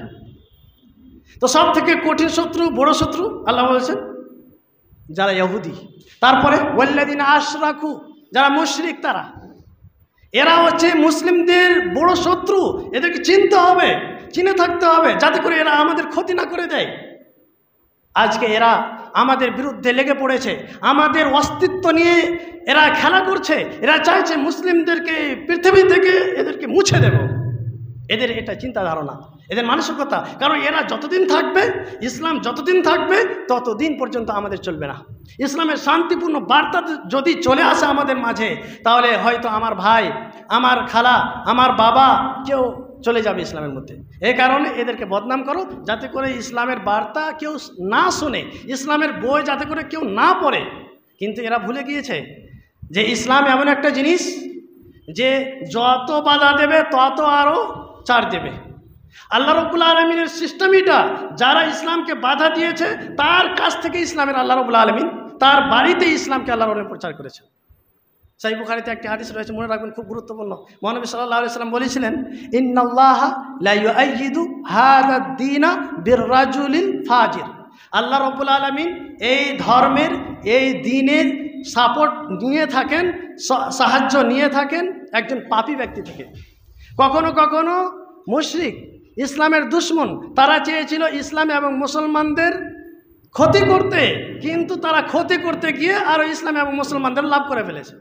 তো সব থেকে কঠিন শত্রু, বড় শত্রু। আল্লাহ বলেছেন যারা ইহুদি। তারপরে ওয়াল্লাযিনা আশরাকু, যারা মুশরিক, তারা, এরা হচ্ছে মুসলিমদের বড় শত্রু। এদেরকে চিনতে হবে, চিনে থাকতে হবে, যাতে করে এরা আমাদের ক্ষতি না করে দেয়। আজকে এরা আমাদের বিরুদ্ধে লেগে পড়েছে, আমাদের অস্তিত্ব নিয়ে এরা খেলা করছে। এরা চাইছে মুসলিমদেরকে পৃথিবী থেকে এদেরকে মুছে দেব। এদের এটা চিন্তা ধারণা, এদের মানসিকতা। কারণ এরা যতদিন থাকবে, ইসলাম যতদিন থাকবে, ততদিন পর্যন্ত আমাদের চলবে না। ইসলামের শান্তিপূর্ণ বার্তা যদি চলে আসে আমাদের মাঝে, তাহলে হয়তো আমার ভাই, আমার খালা, আমার বাবা কেউ চলে যাবে ইসলামের মধ্যে। এই কারণে এদেরকে বদনাম করো, যাতে করে ইসলামের বার্তা কেউ না শোনে, ইসলামের বই যাতে করে কেউ না পড়ে। কিন্তু এরা ভুলে গিয়েছে যে ইসলাম এমন একটা জিনিস যে যত বাধা দেবে তত আরও ছাড় দেবে। আল্লাহ রাব্বুল আলামিনের সিস্টেমটা, যারা ইসলামকে বাধা দিয়েছে তার কাছ থেকে ইসলামের আল্লাহ রাব্বুল আলামিন তার বাড়িতে ইসলামকে আল্লাহ রাব্বুল প্রচার করেছে। সহিহ বুখারীতে একটি হাদিস রয়েছে, মনে রাখবেন, খুব গুরুত্বপূর্ণ। মহানবী সাল্লাল্লাহু আলাইহি ওয়াসাল্লাম বলেছিলেন, ইন্নাল্লাহা লা ইউআইয়িদু হাযাদ দীনা বিররাজুলিল ফাজির। আল্লাহ রাব্বুল আলামিন এই ধর্মের, এই দ্বীনের সাপোর্ট নিয়ে থাকেন, সাহায্য নিয়ে থাকেন একজন পাপী ব্যক্তি থেকে। কখনো কখনো মুশরিক, ইসলামের দুশমন, তারা চেয়েছিল ইসলাম এবং মুসলমানদের ক্ষতি করতে, কিন্তু তারা ক্ষতি করতে গিয়ে আরও ইসলাম এবং মুসলমানদের লাভ করে ফেলেছে।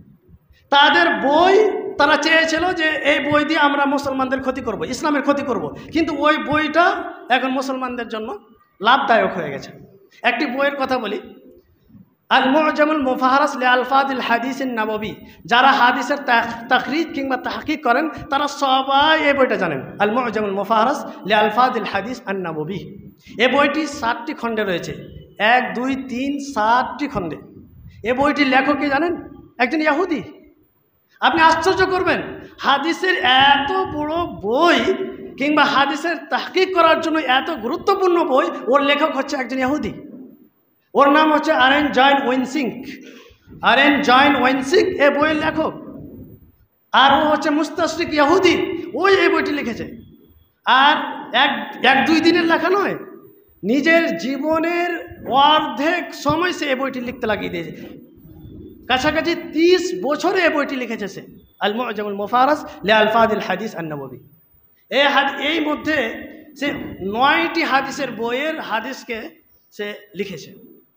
তাদের বই, তারা চেয়েছিল যে এই বই দিয়ে আমরা মুসলমানদের ক্ষতি করব, ইসলামের ক্ষতি করব, কিন্তু ওই বইটা এখন মুসলমানদের জন্য লাভদায়ক হয়ে গেছে। একটি বইয়ের কথা বলি, আল মুআজামুল মুফাহারাস লি আলফাজিল হাদিসিন নববী। যারা হাদিসের তাখরিজ কিংবা তাহকিক করেন তারা সবাই এই বইটা জানেন, আল মুআজামুল মুফাহারাস লি আলফাজিল হাদিস আন নববী। এই বইটি সাতটি খণ্ডে রয়েছে, এক দুই তিন সাতটি খণ্ডে। এই বইটির লেখক কি জানেন? একজন ইহুদি। আপনি আশ্চর্য করবেন, হাদিসের এত বড় বই কিংবা হাদিসের তাহকিক করার জন্য এত গুরুত্বপূর্ণ বই, ওর লেখক হচ্ছে একজন ইহুদি। ওর নাম হচ্ছে আরেন জয়েন ওয়েনসিঙ্ক। আরেন জয়েন ওয়েনসিঙ্ক এ বইয়ের লেখক, আর ও হচ্ছে মুস্তাশরিক ইহুদি। ওই এই বইটি লিখেছে, আর এক এক দুই দিনের লেখা নয়, নিজের জীবনের অর্ধেক সময় সে এই বইটি লিখতে লাগিয়ে দিয়েছে। কাছাকাছি তিরিশ বছরে এই বইটি লিখেছে সে, আল মুআজামুল মুফাহারাস লি আলফাজিল হাদিস আন নববী। এই হাদ এই মধ্যে সে নয়টি হাদিসের বইয়ের হাদিসকে সে লিখেছে,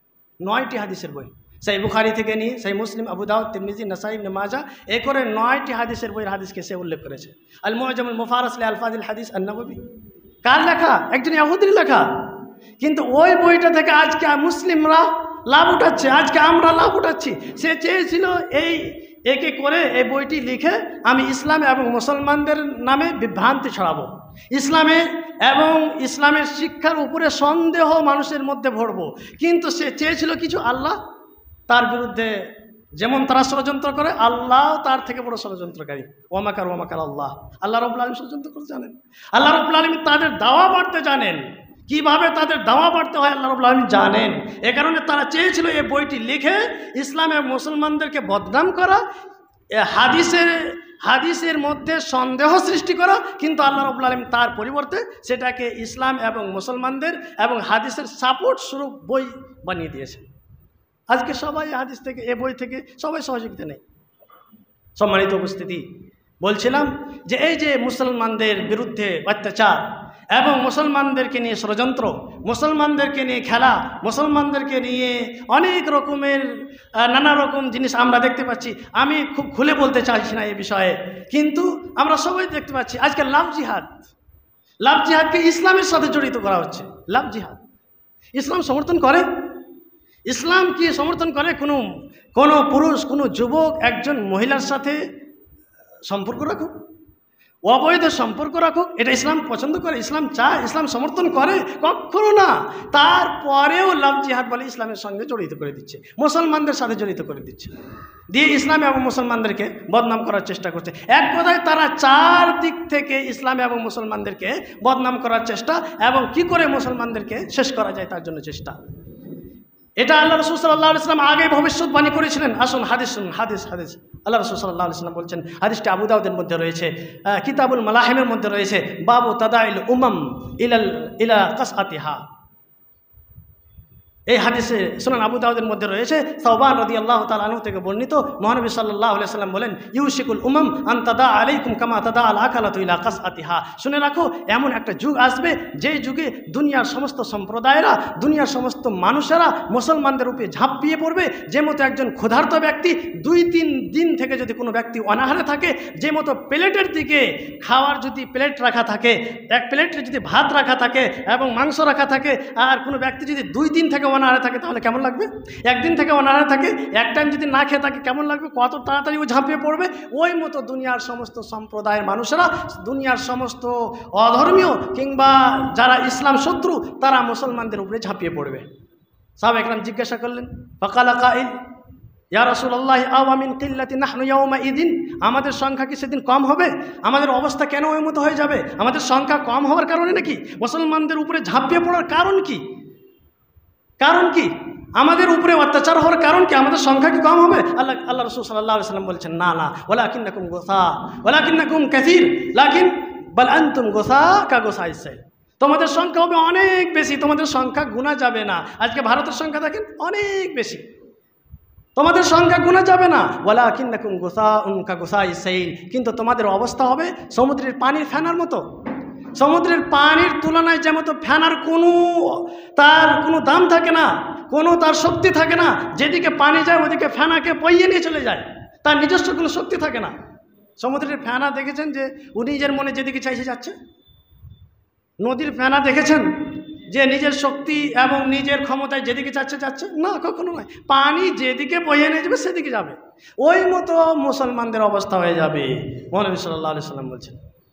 নয়টি হাদিসের বই, সহিহ বুখারী থেকে নিয়ে সহিহ মুসলিম, আবু দাউদ, তিরমিজি, নাসাই, ইবনে মাজাহ, এই করে নয়টি হাদিসের বইয়ের হাদিসকে সে উল্লেখ করেছে। আল মুআজামুল মুফাহারাস লি আলফাজিল হাদিস আন নববী কার লেখা? একজন ইহুদির লেখা। কিন্তু ওই বইটা থেকে আজকে মুসলিমরা লাভ উঠাচ্ছে, আজকে আমরা লাভ উঠাচ্ছি। সে চেয়েছিল এই একে করে এই বইটি লিখে আমি ইসলাম এবং মুসলমানদের নামে বিভ্রান্তি ছড়াবো, ইসলামে এবং ইসলামের শিক্ষার উপরে সন্দেহ মানুষের মধ্যে ভরবো। কিন্তু সে চেয়েছিল কিছু, আল্লাহ তার বিরুদ্ধে যেমন তারা ষড়যন্ত্র করে, আল্লাহ তার থেকে বড় ষড়যন্ত্রকারী। ওয়ামাকার ওয়ামাকার আল্লাহ। আল্লাহ রাব্বুল আলামিন ষড়যন্ত্র করতে জানেন, আল্লাহ রাব্বুল আলামিন তাদের দাওয়া বাড়তে জানেন, কিভাবে তাদের দাওয়া বাড়তে হয় আল্লাহ রাব্বুল আলামিন জানেন। এ কারণে তারা চেয়েছিল এই বইটি লিখে ইসলাম এবং মুসলমানদেরকে বদনাম করা, হাদিসের হাদিসের মধ্যে সন্দেহ সৃষ্টি করা, কিন্তু আল্লাহ রাব্বুল আলামিন তার পরিবর্তে সেটাকে ইসলাম এবং মুসলমানদের এবং হাদিসের সাপোর্ট স্বরূপ বই বানিয়ে দিয়েছে। আজকে সবাই হাদিস থেকে, এ বই থেকে সবাই সহযোগিতা নেই। সম্মানিত উপস্থিতি, বলছিলাম যে এই যে মুসলমানদের বিরুদ্ধে অত্যাচার এবং মুসলমানদেরকে নিয়ে ষড়যন্ত্র, মুসলমানদেরকে নিয়ে খেলা, মুসলমানদেরকে নিয়ে অনেক রকমের নানা রকম জিনিস আমরা দেখতে পাচ্ছি। আমি খুব খুলে বলতে চাইছি না এ বিষয়ে, কিন্তু আমরা সবাই দেখতে পাচ্ছি আজকে লাভ জিহাদ, লাভ জিহাদকে ইসলামের সাথে জড়িত করা হচ্ছে। লাভ জিহাদ ইসলাম সমর্থন করে? ইসলাম কি সমর্থন করে কোনো কোনো পুরুষ, কোনো যুবক একজন মহিলার সাথে সম্পর্ক রাখুক, অবৈধ সম্পর্ক রাখুক? এটা ইসলাম পছন্দ করে, ইসলাম চায়, ইসলাম সমর্থন করে? কখনো না। তারপরেও লাভ জিহাদ বলে ইসলামের সঙ্গে জড়িত করে দিচ্ছে, মুসলমানদের সাথে জড়িত করে দিচ্ছে, দিয়ে ইসলাম এবং মুসলমানদেরকে বদনাম করার চেষ্টা করছে। এক কথায় তারা চার দিক থেকে ইসলাম এবং মুসলমানদেরকে বদনাম করার চেষ্টা, এবং কি করে মুসলমানদেরকে শেষ করা যায় তার জন্য চেষ্টা। এটা আল্লাহ রাসূল সাল্লাল্লাহু আলাইহি ওয়াসাল্লাম আগে ভবিষ্যৎবাণী করেছিলেন। আসুন হাদিস শুনুন, হাদিস হাদিস আল্লাহ রাসূল সাল্লাল্লাহু আলাইহি ওয়াসাল্লাম বলছেন, হাদিসটি আবু দাউদের মধ্যে রয়েছে, কিতাবুল মালাহিমের মধ্যে রয়েছে, বাবু তাদাইল উমাম ইলাল ইলা কাসআতিহা। এই হাদিসে সুনান আবু দাউদের মধ্যে রয়েছে, সাওবান রাদিয়াল্লাহু তাআলা আনহু থেকে বর্ণিত, মহানবী সাল্লাল্লাহু আলাইহি ওয়াসাল্লাম বলেন, ইউশিকুল উমাম আন তাদা আলাইকুম কামা তাদা আল আকালাতু ইলা কাসআতিহা। শুনে রাখো, এমন একটা যুগ আসবে যেই যুগে দুনিয়ার সমস্ত সম্প্রদায়েরা, দুনিয়ার সমস্ত মানুষেরা মুসলমানদের উপরে ঝাঁপিয়ে পড়বে। যে মতো একজন ক্ষুধার্ত ব্যক্তি দুই তিন দিন থেকে যদি কোনো ব্যক্তি অনাহারে থাকে, যে মতো প্লেটের দিকে খাওয়ার যদি প্লেট রাখা থাকে, এক প্লেটে যদি ভাত রাখা থাকে এবং মাংস রাখা থাকে, আর কোনো ব্যক্তি যদি দুই দিন থেকে অনাহারে থাকে তাহলে কেমন লাগবে? একদিন থেকে অনাহারে থাকে, এক টাইম যদি না খেয়ে থাকে কেমন লাগবে? কত তাড়াতাড়ি ও ঝাঁপিয়ে পড়বে। ওই মতো দুনিয়ার সমস্ত সম্প্রদায়ের মানুষেরা, দুনিয়ার সমস্ত অধর্মীয় কিংবা যারা ইসলাম শত্রু, তারা মুসলমানদের উপরে ঝাঁপিয়ে পড়বে। সাহাবা একরাম জিজ্ঞাসা করলেন, ফাকালা কাইল ইয়া রাসূলুল্লাহ আওয়া মিন কিল্লাতি নাহনু ইয়াওমা ইদিন, আমাদের সংখ্যা কি সেদিন কম হবে? আমাদের অবস্থা কেন ওই মতো হয়ে যাবে? আমাদের সংখ্যা কম হওয়ার কারণে নাকি মুসলমানদের উপরে ঝাঁপিয়ে পড়ার কারণ কি? কারণ কি? আমাদের উপরে অত্যাচার হওয়ার কারণ কি? আমাদের সংখ্যা কি কম হবে? আল্লাহ আল্লাহ রাসূল সাল্লাল্লাহু আলাইহি ওয়াসাল্লাম বলছেন, না না, ওয়ালাকিন্নাকুম গুসা ওয়ালাকিন্নাকুম কাসীর লাকিন বাল আনতুম গুসা কা গুসাইস সাইল। তোমাদের সংখ্যা হবে অনেক বেশি, তোমাদের সংখ্যা গুণা যাবে না। আজকে ভারতের সংখ্যা দেখেন অনেক বেশি, তোমাদের সংখ্যা গুণা যাবে না। ওয়ালাকিন্নাকুম গুসাউন কা গুসাইস সাইল, কিন্তু তোমাদের অবস্থা হবে সমুদ্রের পানির ফেনার মতো। সমুদ্রের পানির তুলনায় যেমন ফেনার কোনো তার কোনো দাম থাকে না, কোনো তার শক্তি থাকে না। যেদিকে পানি যায় ওদিকে ফেনাকে বইয়ে নিয়ে চলে যায়, তার নিজস্ব কোনো শক্তি থাকে না। সমুদ্রের ফেনা দেখেছেন যে ও নিজের মনে যেদিকে চাইছে যাচ্ছে? নদীর ফেনা দেখেছেন যে নিজের শক্তি এবং নিজের ক্ষমতায় যেদিকে চাচ্ছে যাচ্ছে? না, কখনো নয়। পানি যেদিকে বইয়ে নিয়ে যাবে সেদিকে যাবে। ওই মতো মুসলমানদের অবস্থা হয়ে যাবে, মহানবী সাল্লাল্লাহু আলাইহি ওয়াসাল্লাম বলছেন।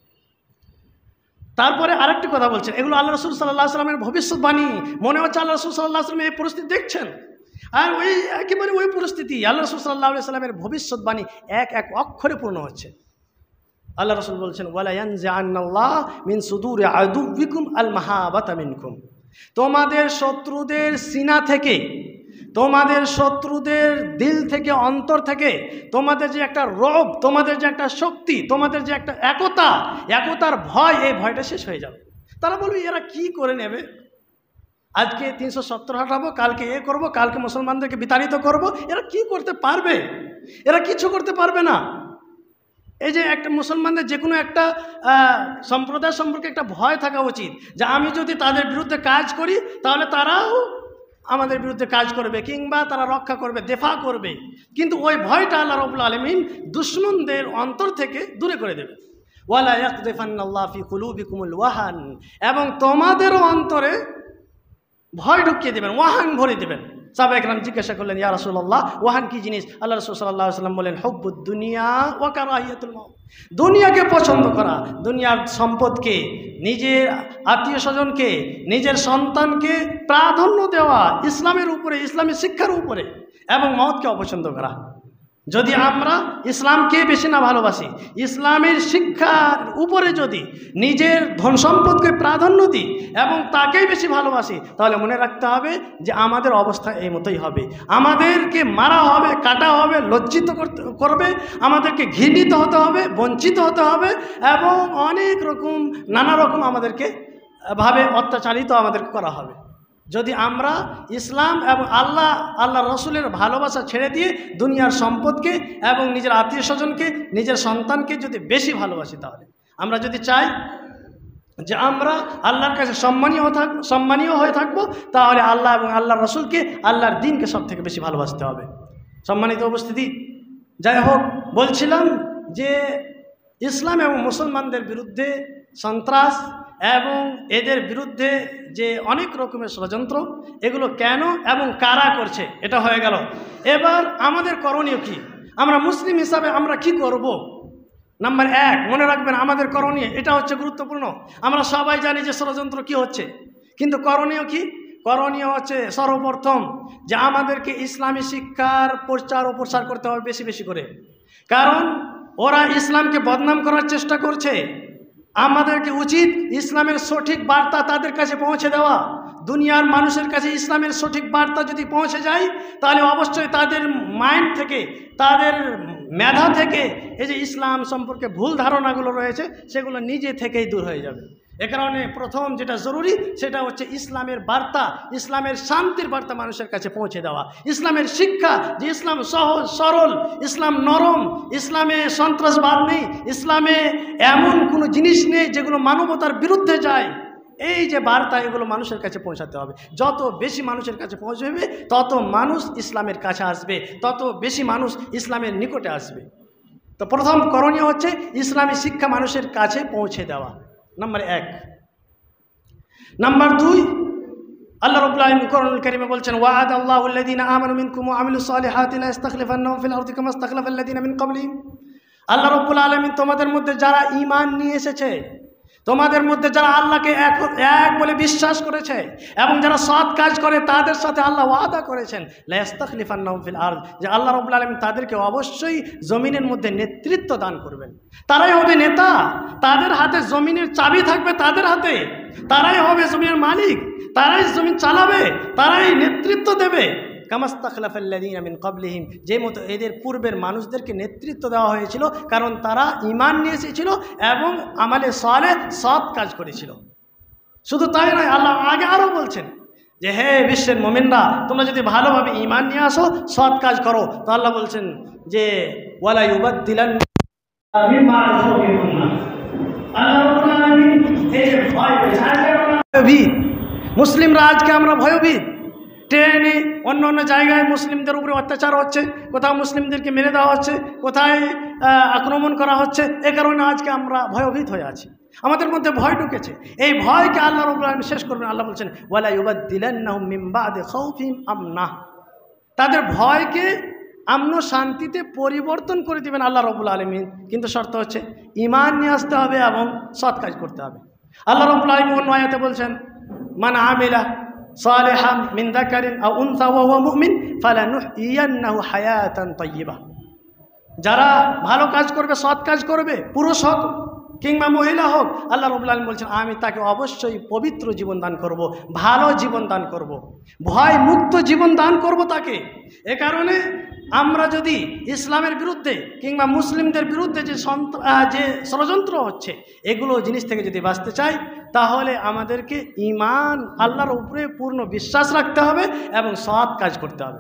তারপরে আরেকটি কথা বলছেন, এগুলো আল্লাহ রাসূল সাল্লাল্লাহু আলাইহি ওয়াসাল্লামের ভবিষ্যৎবাণী। মনে হচ্ছে আল্লাহ রাসূল সাল্লাল্লাহু আলাইহি ওয়াসাল্লাম এই পরিস্থিতি দেখছেন, আর ওই একেবারে ওই পরিস্থিতি আল্লাহ রাসূল সাল্লাল্লাহু আলাইহি ওয়াসাল্লামের ভবিষ্যৎবাণী এক এক অক্ষরে পূর্ণ হচ্ছে। আল্লাহ রাসূল বলছেন, ওয়ালা ইয়ানজিআন্নাল্লাহু মিন সুদুরি আদুবিকুম আল মাহাবাতা মিনকুম, তোমাদের শত্রুদের সিনা থেকে, তোমাদের শত্রুদের দিল থেকে, অন্তর থেকে তোমাদের যে একটা রব, তোমাদের যে একটা শক্তি, তোমাদের যে একটা একতা, একতার ভয়, এই ভয়টা শেষ হয়ে যাবে। তারা বলবে এরা কি করে নেবে, আজকে তিনশো সত্তর হাঁটাবো, কালকে এ করব, কালকে মুসলমানদেরকে বিতাড়িত করব, এরা কি করতে পারবে? এরা কিছু করতে পারবে না। এই যে একটা মুসলমানদের যে কোনো একটা সম্প্রদায় সম্পর্কে একটা ভয় থাকা উচিত, যে আমি যদি তাদের বিরুদ্ধে কাজ করি তাহলে তারাও আমাদের বিরুদ্ধে কাজ করবে, কিংবা তারা রক্ষা করবে, দেফা করবে। কিন্তু ওই ভয়টা আল্লাহ রাব্বুল আলামিন দুশমনদের অন্তর থেকে দূরে করে দেবে। ওয়ালা ইয়াকযিফান্নাল্লাহু ফি কুলুবিকুমুল ওয়াহান, এবং তোমাদেরও অন্তরে ভয় ঢুকিয়ে দেবেন, ওয়াহান ভরে দেবেন। সাহাবা একরাম জিজ্ঞাসা করলেন, ইয়া রাসূলুল্লাহ, ওয়াহান কি জিনিস? আল্লাহ রাসূল সাল্লাল্লাহু আলাইহি ওয়াসাল্লাম বলেন, হুব্বুদ দুনিয়া ওয়া কারাহিয়াতুল মাউত, দুনিয়াকে পছন্দ করা, দুনিয়ার সম্পদকে, নিজের আত্মীয় স্বজনকে, নিজের সন্তানকে প্রাধান্য দেওয়া ইসলামের উপরে, ইসলামী শিক্ষার উপরে, এবং মওতকে অপছন্দ করা। যদি আমরা ইসলামকে বেশি না ভালোবাসি, ইসলামের শিক্ষার উপরে যদি নিজের ধন সম্পদকে প্রাধান্য দিই এবং তাকেই বেশি ভালোবাসি, তাহলে মনে রাখতে হবে যে আমাদের অবস্থা এই মতোই হবে। আমাদেরকে মারা হবে, কাটা হবে, লজ্জিত করতে করবে, আমাদেরকে ঘৃণিত হতে হবে, বঞ্চিত হতে হবে, এবং অনেক রকম নানা রকম আমাদেরকে ভাবে অত্যাচারিত আমাদেরকে করা হবে। যদি আমরা ইসলাম এবং আল্লাহ আল্লাহ রসুলের ভালোবাসা ছেড়ে দিয়ে দুনিয়ার সম্পদকে এবং নিজের আত্মীয় স্বজনকে, নিজের সন্তানকে যদি বেশি ভালোবাসি, তাহলে আমরা যদি চাই যে আমরা আল্লাহর কাছে সম্মানীয় থাক সম্মানীয় হয়ে থাকবো, তাহলে আল্লাহ এবং আল্লাহর রসুলকে, আল্লাহর দিনকে সব থেকে বেশি ভালোবাসতে হবে। সম্মানিত উপস্থিতি, যাই হোক, বলছিলাম যে ইসলাম এবং মুসলমানদের বিরুদ্ধে সন্ত্রাস এবং এদের বিরুদ্ধে যে অনেক রকমের ষড়যন্ত্র, এগুলো কেন এবং কারা করছে, এটা হয়ে গেল। এবার আমাদের করণীয় কি? আমরা মুসলিম হিসাবে আমরা কি করব? নাম্বার এক, মনে রাখবেন আমাদের করণীয়, এটা হচ্ছে গুরুত্বপূর্ণ। আমরা সবাই জানি যে ষড়যন্ত্র কি হচ্ছে, কিন্তু করণীয় কি? করণীয় হচ্ছে সর্বপ্রথম যে আমাদেরকে ইসলামী শিক্ষার প্রচার ও প্রসার করতে হবে বেশি বেশি করে, কারণ ওরা ইসলামকে বদনাম করার চেষ্টা করছে। আমাদেরকে উচিত ইসলামের সঠিক বার্তা তাদের কাছে পৌঁছে দেওয়া। দুনিয়ার মানুষের কাছে ইসলামের সঠিক বার্তা যদি পৌঁছে যায়, তাহলে অবশ্যই তাদের মাইন্ড থেকে, তাদের মেধা থেকে এই যে ইসলাম সম্পর্কে ভুল ধারণাগুলো রয়েছে, সেগুলো নিজে থেকেই দূর হয়ে যাবে। এ কারণে প্রথম যেটা জরুরি, সেটা হচ্ছে ইসলামের বার্তা, ইসলামের শান্তির বার্তা মানুষের কাছে পৌঁছে দেওয়া। ইসলামের শিক্ষা যে ইসলাম সহজ সরল, ইসলাম নরম, ইসলামে সন্ত্রাসবাদ নেই, ইসলামে এমন কোনো জিনিস নেই যেগুলো মানবতার বিরুদ্ধে যায়। এই যে বার্তা, এগুলো মানুষের কাছে পৌঁছাতে হবে। যত বেশি মানুষের কাছে পৌঁছবে, তত মানুষ ইসলামের কাছে আসবে, তত বেশি মানুষ ইসলামের নিকটে আসবে। তো প্রথম করণীয় হচ্ছে ইসলামী শিক্ষা মানুষের কাছে পৌঁছে দেওয়া, নাম্বার এক। নাম্বার দুই, আল্লাহ রাব্বুল আলামিন কোরআনুল কারীমে বলছেন, ওয়া'আদাল্লাহুল্লাযীনা আমানু মিনকুম ওয়া আমিলুস সালিহাতি লা ইস্তাখলিফান্নাহুম ফিল আরদি কামা ইস্তাখলাফাল্লাযীনা মিন ক্বাবলিহিম। আল্লাহ রাব্বুল আলামিন তোমাদের মধ্যে যারা ঈমান নিয়ে এসেছে, তোমাদের মধ্যে যারা আল্লাহকে এক এক বলে বিশ্বাস করেছে এবং যারা সৎ কাজ করে তাদের সাথে আল্লাহ ওয়াদা করেছেন লা ইস্তাখলিফান্নাহুম ফিল আরদ, যে আল্লাহ রাব্বুল আলামিন তাদেরকে অবশ্যই জমিনের মধ্যে নেতৃত্ব দান করবেন। তারাই হবে নেতা, তাদের হাতে জমিনের চাবি থাকবে, তাদের হাতে তারাই হবে জমিনের মালিক, তারাই জমিন চালাবে, তারাই নেতৃত্ব দেবে। কামাস্তাখলাফাল্লাযীনা মিন ক্বাবলিহিম, যে মতো এদের পূর্বের মানুষদেরকে নেতৃত্ব দেওয়া হয়েছিল, কারণ তারা ঈমান নিয়ে এসেছিল এবং আমালে সালেহ সৎ কাজ করেছিল। শুধু তাই নয়, আল্লাহ আগে আরও বলছেন যে হে বিশ্বের মুমিনরা, তোমরা যদি ভালোভাবে ঈমান নিয়ে আসো, সৎ কাজ করো, তো আল্লাহ বলছেন যে ওয়ালা ইউবাদদিলান্না মিম্মা আলফাহুন্নাস। আল্লাহ রাব্বুল আলামিন এই যে ভয়, ভয়ভীত মুসলিমরা, আজকে আমরা ভয়ভীত। ট্রেনে অন্য অন্য জায়গায় মুসলিমদের উপরে অত্যাচার হচ্ছে, কোথাও মুসলিমদেরকে মেরে দেওয়া হচ্ছে, কোথায় আক্রমণ করা হচ্ছে। এ কারণে আজকে আমরা ভয়ভীত হয়ে আছি, আমাদের মধ্যে ভয় ঢুকেছে। এই ভয়কে আল্লাহ রাব্বুল আলামিন শেষ করবেন। আল্লাহ বলছেন ওয়ালা ইউবাদদিলান্নাহুম মিন বাদি খাউফিহিম আমনা, তাদের ভয়কে আমন শান্তিতে পরিবর্তন করে দিবেন আল্লাহ রাব্বুল আলামিন, কিন্তু শর্ত হচ্ছে ঈমান নিয়ে আসতে হবে এবং সৎ কাজ করতে হবে। আল্লাহ রাব্বুল আলামিন অন্য আয়াতে বলছেন মান আমিলা সালিহান মিন যাকারিন আও উনসা ওয়া হুয়া মুমিন ফালানুহইয়ান্নাহু হায়াতান তাইয়্যিবা, যারা ভালো কাজ করবে, সৎ কাজ করবে, পুরুষ হোক কিংবা মহিলা হোক, আল্লাহ রাব্বুল আলামিন বলছেন আমি তাকে অবশ্যই পবিত্র জীবন দান করব, ভালো জীবন দান করব, ভয় মুক্ত জীবন দান করব তাকে। এ কারণে আমরা যদি ইসলামের বিরুদ্ধে কিংবা মুসলিমদের বিরুদ্ধে যে যে ষড়যন্ত্র হচ্ছে, এগুলো জিনিস থেকে যদি বাঁচতে চাই, তাহলে আমাদেরকে ঈমান আল্লাহর উপরে পূর্ণ বিশ্বাস রাখতে হবে এবং সৎ কাজ করতে হবে।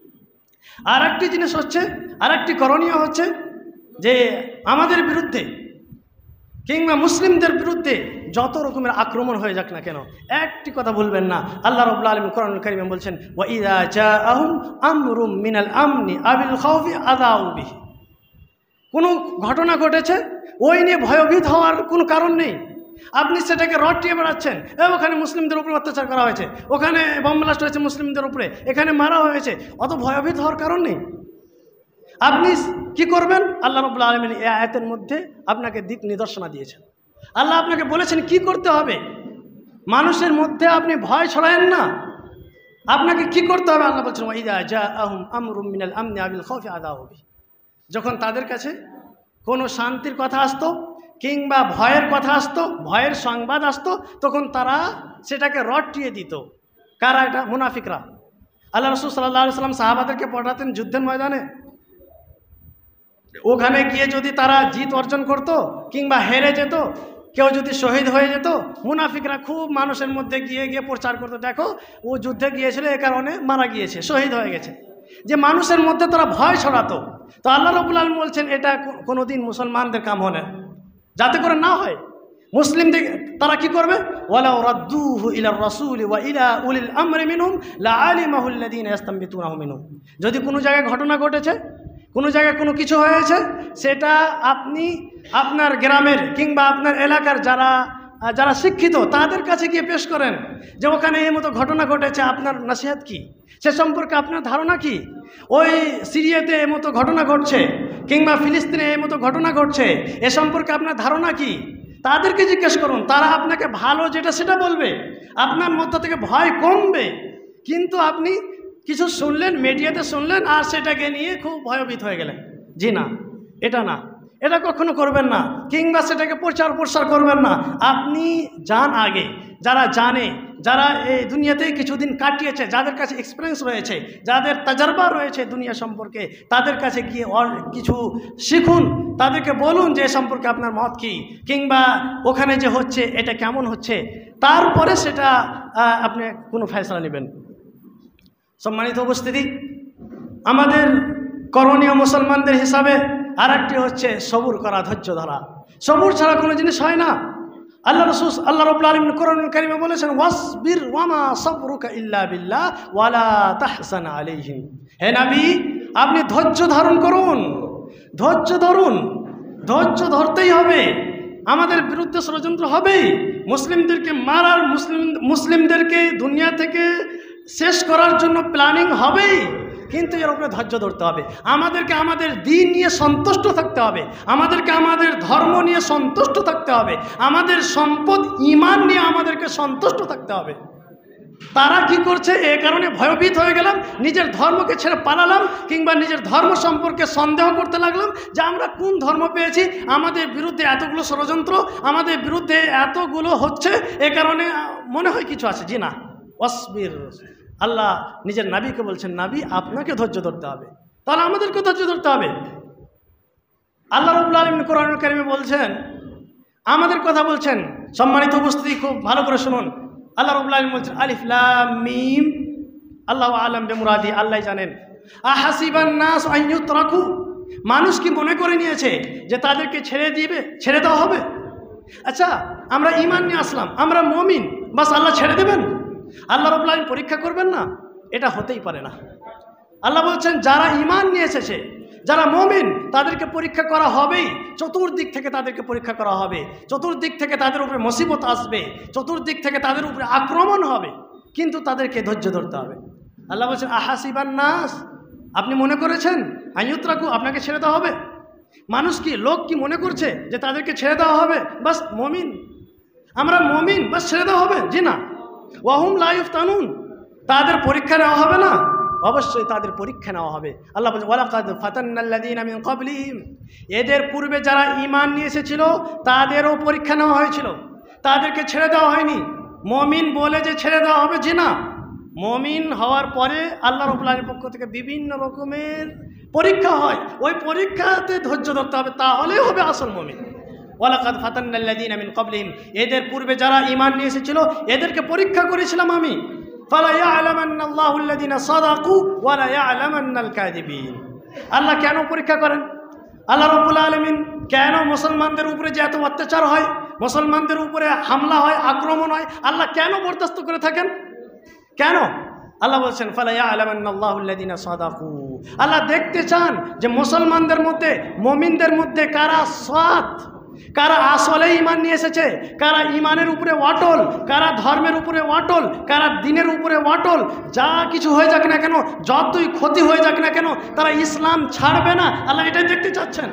আর একটি জিনিস হচ্ছে, আর একটি করণীয় হচ্ছে যে আমাদের বিরুদ্ধে কিংবা মুসলিমদের বিরুদ্ধে যত রকমের আক্রমণ হয়ে যাক না কেন, একটি কথা ভুলবেন না, আল্লাহ রাব্বুল আলামিন কোরআনুল কারীমে বলছেন ওয়া ইযা জাআহুম আমরুম মিনাল আমনি আবিল খাউফি আযাউ বিহি, কোনো ঘটনা ঘটেছে ওই নিয়ে ভয়ভীত হওয়ার কোনো কারণ নেই। আপনি সেটাকে রটিয়ে বেড়াচ্ছেন, ওখানে মুসলিমদের উপরে অত্যাচার করা হয়েছে, ওখানে বম ব্লাস্ট হয়েছে মুসলিমদের উপরে, এখানে মারা হয়েছে, অত ভয়ভীত হওয়ার কারণ নেই। আপনি কি করবেন? আল্লাহ রাব্বুল আলামিন এই আয়াতের মধ্যে আপনাকে দিক নিদর্শনা দিয়েছেন। আল্লাহ আপনাকে বলেছেন কি করতে হবে। মানুষের মধ্যে আপনি ভয় ছড়ায়েন না, আপনাকে কি করতে হবে? আল্লাহ বলছেন ওয়া ইযা জাআহুম আমরুম মিনাল আমনি আবিল খাউফি আযাউ বিহি, যখন তাদের কাছে কোনো শান্তির কথা আসতো কিংবা ভয়ের কথা আসতো, ভয়ের সংবাদ আসতো, তখন তারা সেটাকে রটিয়ে দিত। কারা এটা? মুনাফিকরা। আল্লাহ রাসূল সাল্লাল্লাহু আলাইহি ওয়াসাল্লাম সাহাবাদেরকে পাঠাতেন যুদ্ধের ময়দানে, ওখানে গিয়ে যদি তারা জিত অর্জন করত কিংবা হেরে যেত, কেউ যদি শহীদ হয়ে যেত, মুনাফিকরা খুব মানুষের মধ্যে গিয়ে গিয়ে প্রচার করতো, দেখো ও যুদ্ধে গিয়েছিল, এ কারণে মারা গিয়েছে, শহীদ হয়ে গেছে, যে মানুষের মধ্যে তারা ভয় ছড়াতো। তো আল্লাহ রাব্বুল আলামিন বলছেন এটা কোনোদিন মুসলমানদের কাম হয় না, যাতে করে না হয়। মুসলিমদের তারা কি করবে? ওয়ালাউ রাদ্দুহু ইলার রাসূলি ওয়া ইলা উলিল আমরি মিনহুম লাআলিমাহু আল্লাযীনা ইস্তামবিতুনাহু মিনহুম, যদি কোনো জায়গায় ঘটনা ঘটেছে, কোনো জায়গায় কোনো কিছু হয়েছে, সেটা আপনি আপনার গ্রামের কিংবা আপনার এলাকার যারা যারা শিক্ষিত তাদের কাছে গিয়ে পেশ করেন যে ওখানে এই মতো ঘটনা ঘটেছে, আপনার নসিহত কি, সে সম্পর্কে আপনার ধারণা কি, ওই সিরিয়াতে এই মতো ঘটনা ঘটছে কিংবা ফিলিস্তিনে এই মতো ঘটনা ঘটছে, এ সম্পর্কে আপনার ধারণা কি, তাদেরকে জিজ্ঞেস করুন। তারা আপনাকে ভালো যেটা সেটা বলবে, আপনার মধ্য থেকে ভয় কমবে। কিন্তু আপনি কিছু শুনলেন, মিডিয়াতে শুনলেন, আর সেটাকে নিয়ে খুব ভয়ভীত হয়ে গেলেন। জি না, এটা না, এটা কখনো করবেন না, কিংবা সেটাকে প্রচার প্রসার করবেন না। আপনি যান আগে, যারা জানে, যারা এই দুনিয়াতে কিছুদিন কাটিয়েছে, যাদের কাছে এক্সপিরিয়েন্স রয়েছে, যাদের তাজারবা রয়েছে দুনিয়া সম্পর্কে, তাদের কাছে গিয়ে কিছু শিখুন, তাদেরকে বলুন যে এ সম্পর্কে আপনার মত কী, কিংবা ওখানে যে হচ্ছে এটা কেমন হচ্ছে, তারপরে সেটা আপনি কোনো ফয়সালা নেবেন। সম্মানিত উপস্থিতি, আমাদের করণীয় মুসলমানদের হিসাবে আর একটি হচ্ছে সবুর করা, ধৈর্য ধরা। সবুর ছাড়া কোনো জিনিস হয় না। আল্লাহ রাসূল আল্লাহ রাব্বুল আলামিন কোরআনুল কারীমে বলেছেন ওয়াসবির ওয়ামা সাবরুকা ইল্লা বিল্লাহ ওয়ালা তাহজান আলাইহিম, হে নবী আপনি ধৈর্য ধারণ করুন, ধৈর্য ধরুন, ধৈর্য ধরতেই হবে। আমাদের বিরুদ্ধে ষড়যন্ত্র হবেই, মুসলিমদেরকে মারার, মুসলিম মুসলিমদেরকে দুনিয়া থেকে শেষ করার জন্য প্ল্যানিং হবেই, কিন্তু এর উপরে ধৈর্য ধরতে হবে। আমাদেরকে আমাদের দিন নিয়ে সন্তুষ্ট থাকতে হবে, আমাদেরকে আমাদের ধর্ম নিয়ে সন্তুষ্ট থাকতে হবে, আমাদের সম্পদ ঈমান নিয়ে আমাদেরকে সন্তুষ্ট থাকতে হবে। তারা কি করছে, এ কারণে ভয়ভীত হয়ে গেলাম, নিজের ধর্মকে ছেড়ে পালালাম, কিংবা নিজের ধর্ম সম্পর্কে সন্দেহ করতে লাগলাম যে আমরা কোন ধর্ম পেয়েছি, আমাদের বিরুদ্ধে এতগুলো ষড়যন্ত্র, আমাদের বিরুদ্ধে এতগুলো হচ্ছে, এ কারণে মনে হয় কিছু আছে। জি না, অসবির। আল্লাহ নিজের নাবিকে বলছেন, নাবি আপনাকে ধৈর্য ধরতে হবে, তাহলে আমাদেরকে ধৈর্য ধরতে হবে। আল্লাহ রাব্বুল আলামিন কোরআনুল কারীমে বলছেন, আমাদের কথা বলছেন। সম্মানিত উপস্থিতি, খুব ভালো করে শুনুন। আল্লাহ রাব্বুল আলামিন বলছেন, আলিফ লাম মিম আল্লাহু আ'লাম বিমুরাদি, আল্লাহ জানেন। আহাসিবান নাস আন ইউতরাকু, মানুষ কি মনে করে নিয়েছে যে তাদেরকে ছেড়ে দিবে, ছেড়ে দেওয়া হবে? আচ্ছা, আমরা ঈমান নিয়ে আসলাম, আমরা মুমিন, বাস আল্লাহ ছেড়ে দেবেন? আল্লাহ রাব্বুল আলামিন পরীক্ষা করবেন না? এটা হতেই পারে না। আল্লাহ বলছেন, যারা ঈমান নিয়ে এসেছে, যারা মুমিন, তাদেরকে পরীক্ষা করা হবেই। চতুর্দিক থেকে তাদেরকে পরীক্ষা করা হবে, চতুর্দিক থেকে তাদের উপরে মুসিবত আসবে, চতুর্দিক থেকে তাদের উপরে আক্রমণ হবে, কিন্তু তাদেরকে ধৈর্য ধরতে হবে। আল্লাহ বলছেন, আহাসিবান নাস, আপনি মনে করেছেন আইয়ুতরাকু, আপনাকে ছেড়ে দেওয়া হবে? মানুষ কি, লোক কি মনে করছে যে তাদেরকে ছেড়ে দেওয়া হবে? বাস মুমিন, আমরা মুমিন, বাস ছেড়ে দেওয়া হবে? জি না। ওয়াহুম লা ইফতানুন, তাদের পরীক্ষা নেওয়া হবে না? অবশ্যই তাদের পরীক্ষা নেওয়া হবে। আল্লাহ বলছেন, ওয়ালাকাদ ফাতান্নাল্লাযীনা মিন ক্বাবলিহিম, এদের পূর্বে যারা ঈমান নিয়ে এসেছিল তাদেরও পরীক্ষা নেওয়া হয়েছিল, তাদেরকে ছেড়ে দেওয়া হয়নি। মুমিন বলে যে ছেড়ে দেওয়া হবে, জি না। মুমিন হওয়ার পরে আল্লাহ রাব্বুল আলামিনের পক্ষ থেকে বিভিন্ন রকমের পরীক্ষা হয়, ওই পরীক্ষাতে ধৈর্য ধরতে হবে, তাহলেই হবে আসল মুমিন। ওয়ালাকাদ ফাতান্নাল্লাযীনা মিন ক্বাবলিহিম, এদের পূর্বে যারা ঈমান নিয়ে এসেছিল এদেরকে পরীক্ষা করেছিলাম আমি। ফালা ইয়ালামান্না আল্লাহুল্লাযীনা সাদাকু ওয়া লা ইয়ালামান্নাল কাযিবিন। আল্লাহ কেন পরীক্ষা করেন? আল্লাহ রাব্বুল আলামিন কেন মুসলমানদের উপরে যে এত অত্যাচার হয়, মুসলমানদের উপরে হামলা হয়, আক্রমণ হয়, আল্লাহ কেন বরদাস্ত করে থাকেন? কেন? আল্লাহ বলছেন, ফালা ইয়ালামান্না আল্লাহুল্লাযীনা সাদাকু, আল্লাহ দেখতে চান যে মুসলমানদের মধ্যে, মুমিনদের মধ্যে কারা সৎ, কারা আসলে ঈমান নিয়ে এসেছে, কারা ঈমানের উপরে অটল, কারা ধর্মের উপরে অটল, কারা দ্বীনের উপরে অটল। যা কিছু হয়ে যাক না কেন, যতই ক্ষতি হয়ে যাক না কেন, তারা ইসলাম ছাড়বে না। আল্লাহ এটাই দেখতে চাচ্ছেন।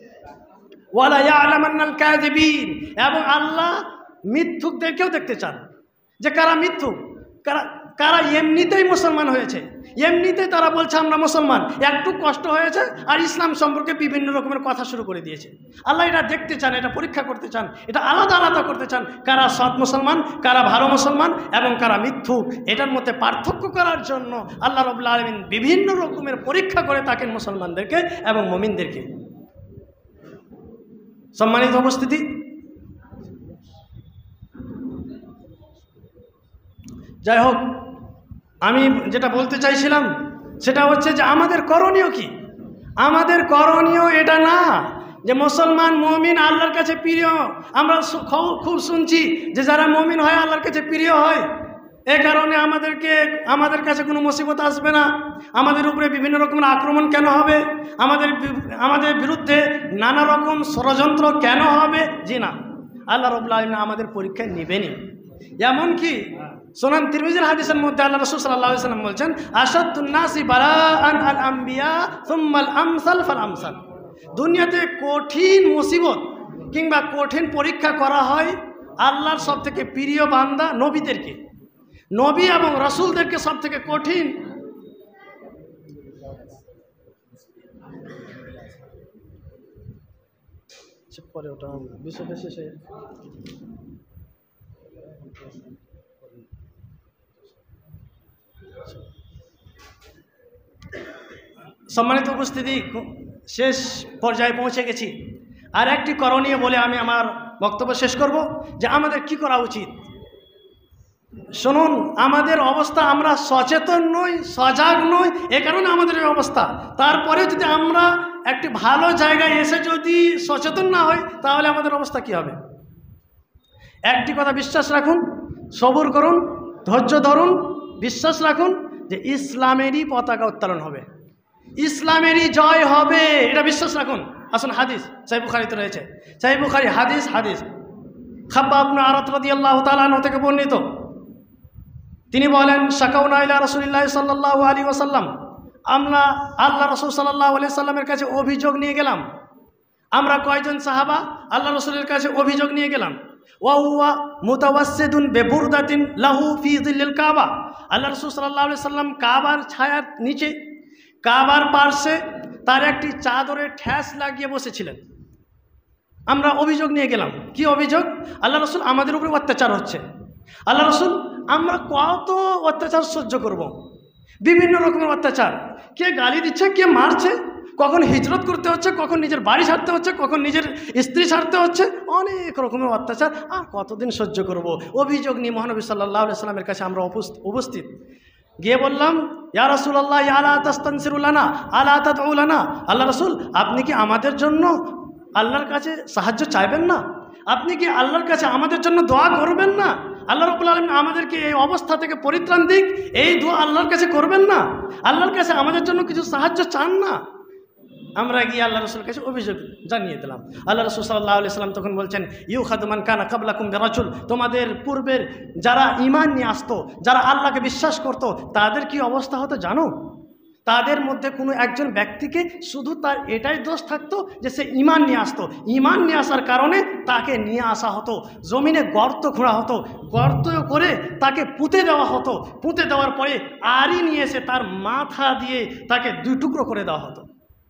ওয়ালা ইয়ালামান্নাল কাযিবিন, এবং আল্লাহ মিথ্যুকদেরকেও দেখতে চান যে কারা মিথ্যুক, কারা কারা এমনিতেই মুসলমান হয়েছে, এমনিতেই তারা বলছে আমরা মুসলমান, একটু কষ্ট হয়েছে আর ইসলাম সম্পর্কে বিভিন্ন রকমের কথা শুরু করে দিয়েছে। আল্লাহ এটা দেখতে চান, এটা পরীক্ষা করতে চান, এটা আলাদা আলাদা করতে চান, কারা সৎ মুসলমান, কারা ভালো মুসলমান এবং কারা মিথ্যুক। এটার মধ্যে পার্থক্য করার জন্য আল্লাহ রাব্বুল আলামিন বিভিন্ন রকমের পরীক্ষা করে থাকেন মুসলমানদেরকে এবং মুমিনদেরকে। সম্মানিত উপস্থিতি, যাই হোক, আমি যেটা বলতে চাইছিলাম সেটা হচ্ছে যে আমাদের করণীয় কি? আমাদের করণীয় এটা না যে মুসলমান মুমিন আল্লাহর কাছে প্রিয়। আমরা খুব শুনছি যে যারা মুমিন হয় আল্লাহর কাছে প্রিয় হয়, এ কারণে আমাদেরকে আমাদের কাছে কোনো মুসিবত আসবে না, আমাদের উপরে বিভিন্ন রকমের আক্রমণ কেন হবে, আমাদের আমাদের বিরুদ্ধে নানা রকম ষড়যন্ত্র কেন হবে? জি না, আল্লাহ রাব্বুল আলামিন আমাদের পরীক্ষায় নেবেনই। এমনকি সুনান তিরমিজির হাদিসের মধ্যে আল্লাহ রাসূল সাল্লাল্লাহু আলাইহি ওয়াসাল্লাম বলছেন, আশাদ্দুন নাসি বালাআন আল আম্বিয়া সুম্মাল আমসাল ফাল আমসাল। দুনিয়াতে কঠিন মুসিবত কিংবা কঠিন পরীক্ষা করা হয় আল্লাহর সব থেকে প্রিয় বান্দা নবীদেরকে, নবী এবং রাসূলদেরকে সব থেকে কঠিন পরে ওটা বিষয়টা শেষে সম্মানিত উপস্থিতি, শেষ পর্যায়ে পৌঁছে গেছি। আর একটি করণীয় বলে আমি আমার বক্তব্য শেষ করব যে আমাদের কি করা উচিত। শুনুন, আমাদের অবস্থা, আমরা সচেতন নই, সজাগ নই, এ কারণে আমাদের এই অবস্থা। তারপরে যদি আমরা একটি ভালো জায়গায় এসে যদি সচেতন না হই তাহলে আমাদের অবস্থা কি হবে? একটি কথা বিশ্বাস রাখুন, সবুর করুন, ধৈর্য ধরুন, বিশ্বাস রাখুন যে ইসলামেরই পতাকা উত্তোলন হবে, ইসলামেরই জয় হবে, এটা বিশ্বাস রাখুন। আসুন, হাদিস সহিহ বুখারীতে রয়েছে, সহিহ বুখারী হাদিস হাদিস খাব্বাব ইবনে আরাত রাদিয়াল্লাহু তাআলা আনহু থেকে বর্ণিত। তিনি বলেন, শাকাউনা ইলা রাসূলিল্লাহি সাল্লাল্লাহু আলাইহি ওয়াসাল্লাম আমরা আল্লাহ রসুল সাল্লাল্লাহু আলাইহি সাল্লামের কাছে অভিযোগ নিয়ে গেলাম। আমরা কয়জন সাহাবা আল্লাহ রসুলের কাছে অভিযোগ নিয়ে গেলাম। ওয়া হুয়া মুতাওয়াসসিদুন বিবুরদাতিন লাহু ফি যিল্লিল কাবা। আল্লাহ রসুল সাল্লাল্লাহু আলাইহি সাল্লাম কাবার ছায়ার নিচে কাবার পার্শ্বে তার একটি চাদরে ঠ্যাস লাগিয়ে বসেছিলেন। আমরা অভিযোগ নিয়ে গেলাম। কি অভিযোগ? আল্লাহ রসুল আমাদের উপরে অত্যাচার হচ্ছে। আল্লাহ রসুল আমরা কত অত্যাচার সহ্য করব? বিভিন্ন রকমের অত্যাচার, কে গালি দিচ্ছে, কে মারছে, কখন হিজরত করতে হচ্ছে, কখন নিজের বাড়ি ছাড়তে হচ্ছে, কখন নিজের স্ত্রী ছাড়তে হচ্ছে, অনেক রকমের অত্যাচার। আর কতদিন সহ্য করব? অভিযোগ নিয়ে মহানবী সাল্লাল্লাহু আলাইহি সাল্লামের কাছে আমরা উপস্থিত গিয়ে বললাম, ইয়া রাসূলুল্লাহ আলা তাস্তানসিরু লানা আলা তাদউ লানা। আল্লাহ রসুল, আপনি কি আমাদের জন্য আল্লাহর কাছে সাহায্য চাইবেন না? আপনি কি আল্লাহর কাছে আমাদের জন্য দোয়া করবেন না? আল্লাহ রাব্বুল আলামিন আমাদেরকে এই অবস্থা থেকে পরিত্রাণ দিক, এই দোয়া আল্লাহর কাছে করবেন না? আল্লাহর কাছে আমাদের জন্য কিছু সাহায্য চান না? আমরা গিয়ে আল্লাহ রসুলের কাছে অভিযোগ জানিয়ে দিলাম। আল্লাহ রসুল সাল্লাল্লাহু আলাইহি সাল্লাম তখন বলছেন, ইউখাযু মান কানা ক্বাবলাকুম বিরাজুল। তোমাদের পূর্বের যারা ঈমান নিয়ে আসতো, যারা আল্লাহকে বিশ্বাস করত, তাদের কি অবস্থা হতো জানো? তাদের মধ্যে কোনো একজন ব্যক্তিকে শুধু তার এটাই দোষ থাকতো যে সে ঈমান নিয়ে আসতো। ঈমান নিয়ে আসার কারণে তাকে নিয়ে আসা হতো, জমিনে গর্ত খোঁড়া হতো, গর্ত করে তাকে পুঁতে দেওয়া হতো। পুঁতে দেওয়ার পরে আড়ি নিয়ে এসে তার মাথা দিয়ে তাকে দুই টুকরো করে দেওয়া হতো।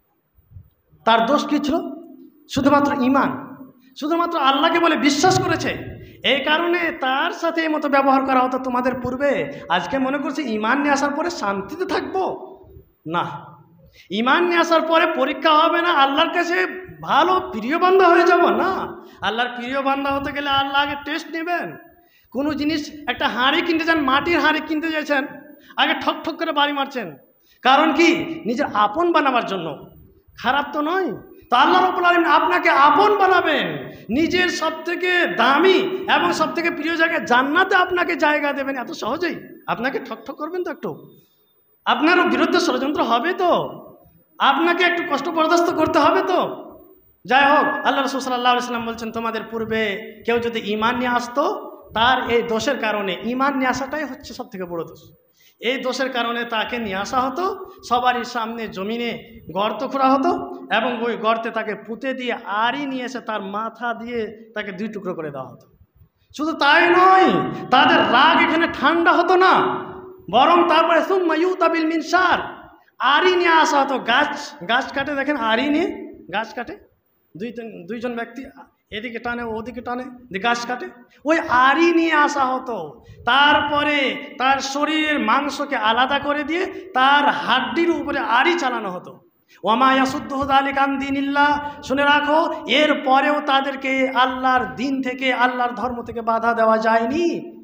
তার দোষ কী ছিল? শুধুমাত্র ঈমান, শুধুমাত্র আল্লাহকে বলে বিশ্বাস করেছে, এই কারণে তার সাথে এই মতো ব্যবহার করা হতো তোমাদের পূর্বে। আজকে মনে করছে ঈমান নিয়ে আসার পরে শান্তিতে থাকবো না, ঈমান নিয়ে আসার পরে পরীক্ষা হবে না, আল্লাহর কাছে ভালো প্রিয় বান্দা হয়ে যাব না। আল্লাহর প্রিয় বান্দা হতে গেলে আল্লাহ আগে টেস্ট নেবেন। কোনো জিনিস, একটা হাঁড়ি কিনতে যান, মাটির হাঁড়ি কিনতে যাচ্ছেন, আগে ঠক ঠক করে বাড়ি মারছেন। কারণ কি? নিজের আপন বানাবার জন্য, খারাপ তো নয়। তো আল্লাহ রাব্বুল আলামিন আপনাকে আপন বানাবেন, নিজের সবথেকে দামি এবং সবথেকে প্রিয় জায়গায় জান্নাতে আপনাকে জায়গা দেবেন এত সহজেই। আপনাকে ঠক ঠক করবেন তো, একটু আপনারও বিরুদ্ধে ষড়যন্ত্র হবে তো, আপনাকে একটু কষ্ট বরদাস্ত করতে হবে তো। যাই হোক, আল্লাহ রাসূল সাল্লাল্লাহু আলাইহি সাল্লাম বলছেন, তোমাদের পূর্বে কেউ যদি ঈমান নিয়ে আসতো, তার এই দোষের কারণে, ঈমান নিয়ে আসাটাই হচ্ছে সব থেকে বড় দোষ, এই দোষের কারণে তাকে নিয়ে আসা হতো, সবারই সামনে জমিনে গর্ত খোঁড়া হতো এবং ওই গর্তে তাকে পুঁতে দিয়ে আড়ি নিয়ে এসে তার মাথা দিয়ে তাকে দুই টুকরো করে দেওয়া হতো। শুধু তাই নয়, তাদের রাগ এখানে ঠান্ডা হতো না, বরং তারপরে সুম্মা ইউতা বিল মিনশার, আড়ি নিয়ে আসা হতো। গাছ গাছ কাটে, দেখেন আড়ি নিয়ে গাছ কাটে, দুই দুইজন ব্যক্তি এদিকে টানে ওদিকে টানে, গাছ কাটে, ওই আড়ি নিয়ে আসা হতো। তারপরে তার শরীরের মাংসকে আলাদা করে দিয়ে তার হাড্ডির উপরে আড়ি চালানো হতো। ওয়ামা ইয়াসুদ্দুহু যালিকা আন দীনিল্লাহ, শুনে রাখো, এর পরেও তাদেরকে আল্লাহর দিন থেকে, আল্লাহর ধর্ম থেকে বাধা দেওয়া যায়নি।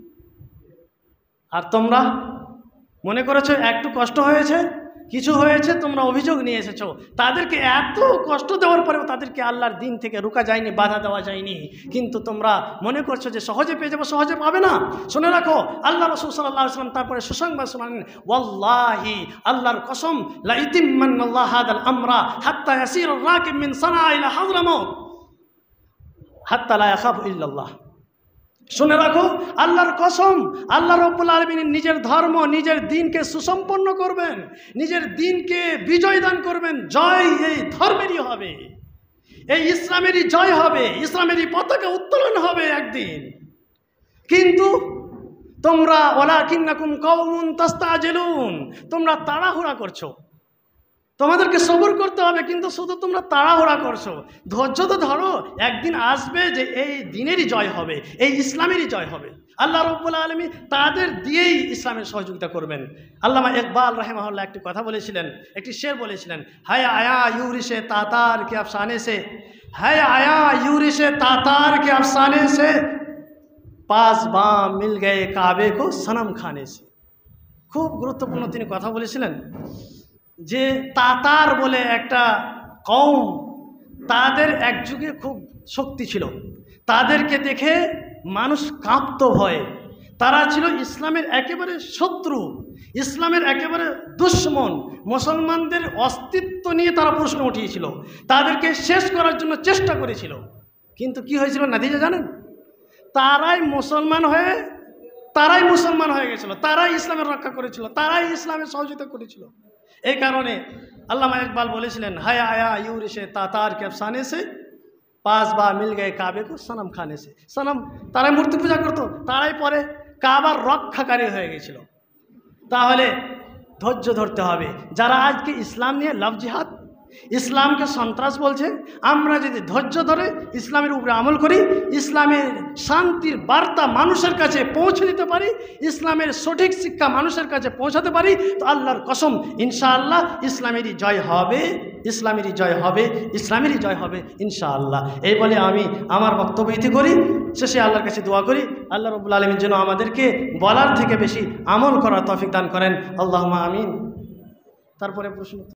আর তোমরা মনে করেছো একটু কষ্ট হয়েছে, কিছু হয়েছে, তোমরা অভিযোগ নিয়ে এসেছো। তাদেরকে এত কষ্ট দেওয়ার পরেও তাদেরকে আল্লাহর দিন থেকে রোকা যায়নি, বাধা দেওয়া যায়নি। কিন্তু তোমরা মনে করছো যে সহজে পেয়ে যাবো, সহজে পাবে না। শুনে রাখো, আল্লাহ রাসূল সাল্লাল্লাহু আলাইহি ওয়াসাল্লাম তারপরে সুসংবাদ শোনালেন, ওয়াল্লাহি, আল্লাহর কসম, লা ইতিম্মান্নাল্লাহু হাদাল আমরা হাত্তা ইয়াসিরুর রাকিব মিন সানা ইলা হাযরামাউত হাত্তা লা ইয়াখাফু ইল্লাল্লাহ। শুনে রাখো, আল্লাহর কসম, আল্লাহ রাব্বুল আলামিন নিজের ধর্ম, নিজের দিনকে সুসম্পন্ন করবেন, নিজের দিনকে বিজয় দান করবেন। জয় এই ধর্মেরই হবে, এই ইসলামেরই জয় হবে, ইসলামেরই পতাকা উত্তোলন হবে একদিন। কিন্তু তোমরা ওয়ালাকিন্নাকুম কওমুন তাস্তাজিলুন, তোমরা তাড়াহুড়া করছো, তোমাদেরকে সবর করতে হবে, কিন্তু শুধু তোমরা তাড়াহুড়া করছো। ধৈর্য তো ধরো, একদিন আসবে যে এই দিনেরই জয় হবে, এই ইসলামেরই জয় হবে। আল্লাহ রাব্বুল আলামিন তাদের দিয়েই ইসলামের সহযোগিতা করবেন। আল্লামা ইকবাল রাহিমাহুল্লাহ একটি কথা বলেছিলেন, একটি শের বলেছিলেন, হায় আয়া ইউরিশে তাতার কে আফসানে সে, হায় আয়া ইউরিশে তাতার কে আফসানে সে, পাঁচ বাম মিল গয়ে কাবে কো সনম খানে সে। খুব গুরুত্বপূর্ণ তিনি কথা বলেছিলেন যে তাতার বলে একটা কওম, তাদের এক যুগে খুব শক্তি ছিল, তাদেরকে দেখে মানুষ কাঁপত ভয়ে। তারা ছিল ইসলামের একেবারে শত্রু, ইসলামের একেবারে দুশ্মন, মুসলমানদের অস্তিত্ব নিয়ে তারা প্রশ্ন উঠিয়েছিল, তাদেরকে শেষ করার জন্য চেষ্টা করেছিল। কিন্তু কি হয়েছিল নাতিজা জানেন? তারাই মুসলমান হয়ে তারাই মুসলমান হয়ে গেছিল, তারাই ইসলামের রক্ষা করেছিল, তারাই ইসলামের সহযোগিতা করেছিল। এই কারণে আল্লামা ইকবাল বলেছিলেন, হায় আয়া ইউরিশে তাতার কে আফসানে সে পাঁচ বা মিল গে কাবে কো সনম খানে সে। সনম তারাই মূর্তি পূজা করতো, তারাই পরে কাবার রক্ষাকারী হয়ে গেছিল। তাহলে ধৈর্য ধরতে হবে। যারা আজকে ইসলাম নিয়ে লাভ জিহাদ, ইসলামকে সন্ত্রাস বলছে, আমরা যদি ধৈর্য ধরে ইসলামের উপরে আমল করি, ইসলামের শান্তির বার্তা মানুষের কাছে পৌঁছে দিতে পারি, ইসলামের সঠিক শিক্ষা মানুষের কাছে পৌঁছাতে পারি, তো আল্লাহর কসম ইনশাআল্লাহ ইসলামেরই জয় হবে, ইসলামেরই জয় হবে, ইসলামেরই জয় হবে ইনশাআল্লাহ। এই বলে আমি আমার বক্তব্য ইতি করি। শেষে আল্লাহর কাছে দোয়া করি, আল্লাহ রাব্বুল আলামিন যেন আমাদেরকে বলার থেকে বেশি আমল করার তৌফিক দান করেন। আল্লাহুম্মা আমিন। তারপরে প্রশ্ন।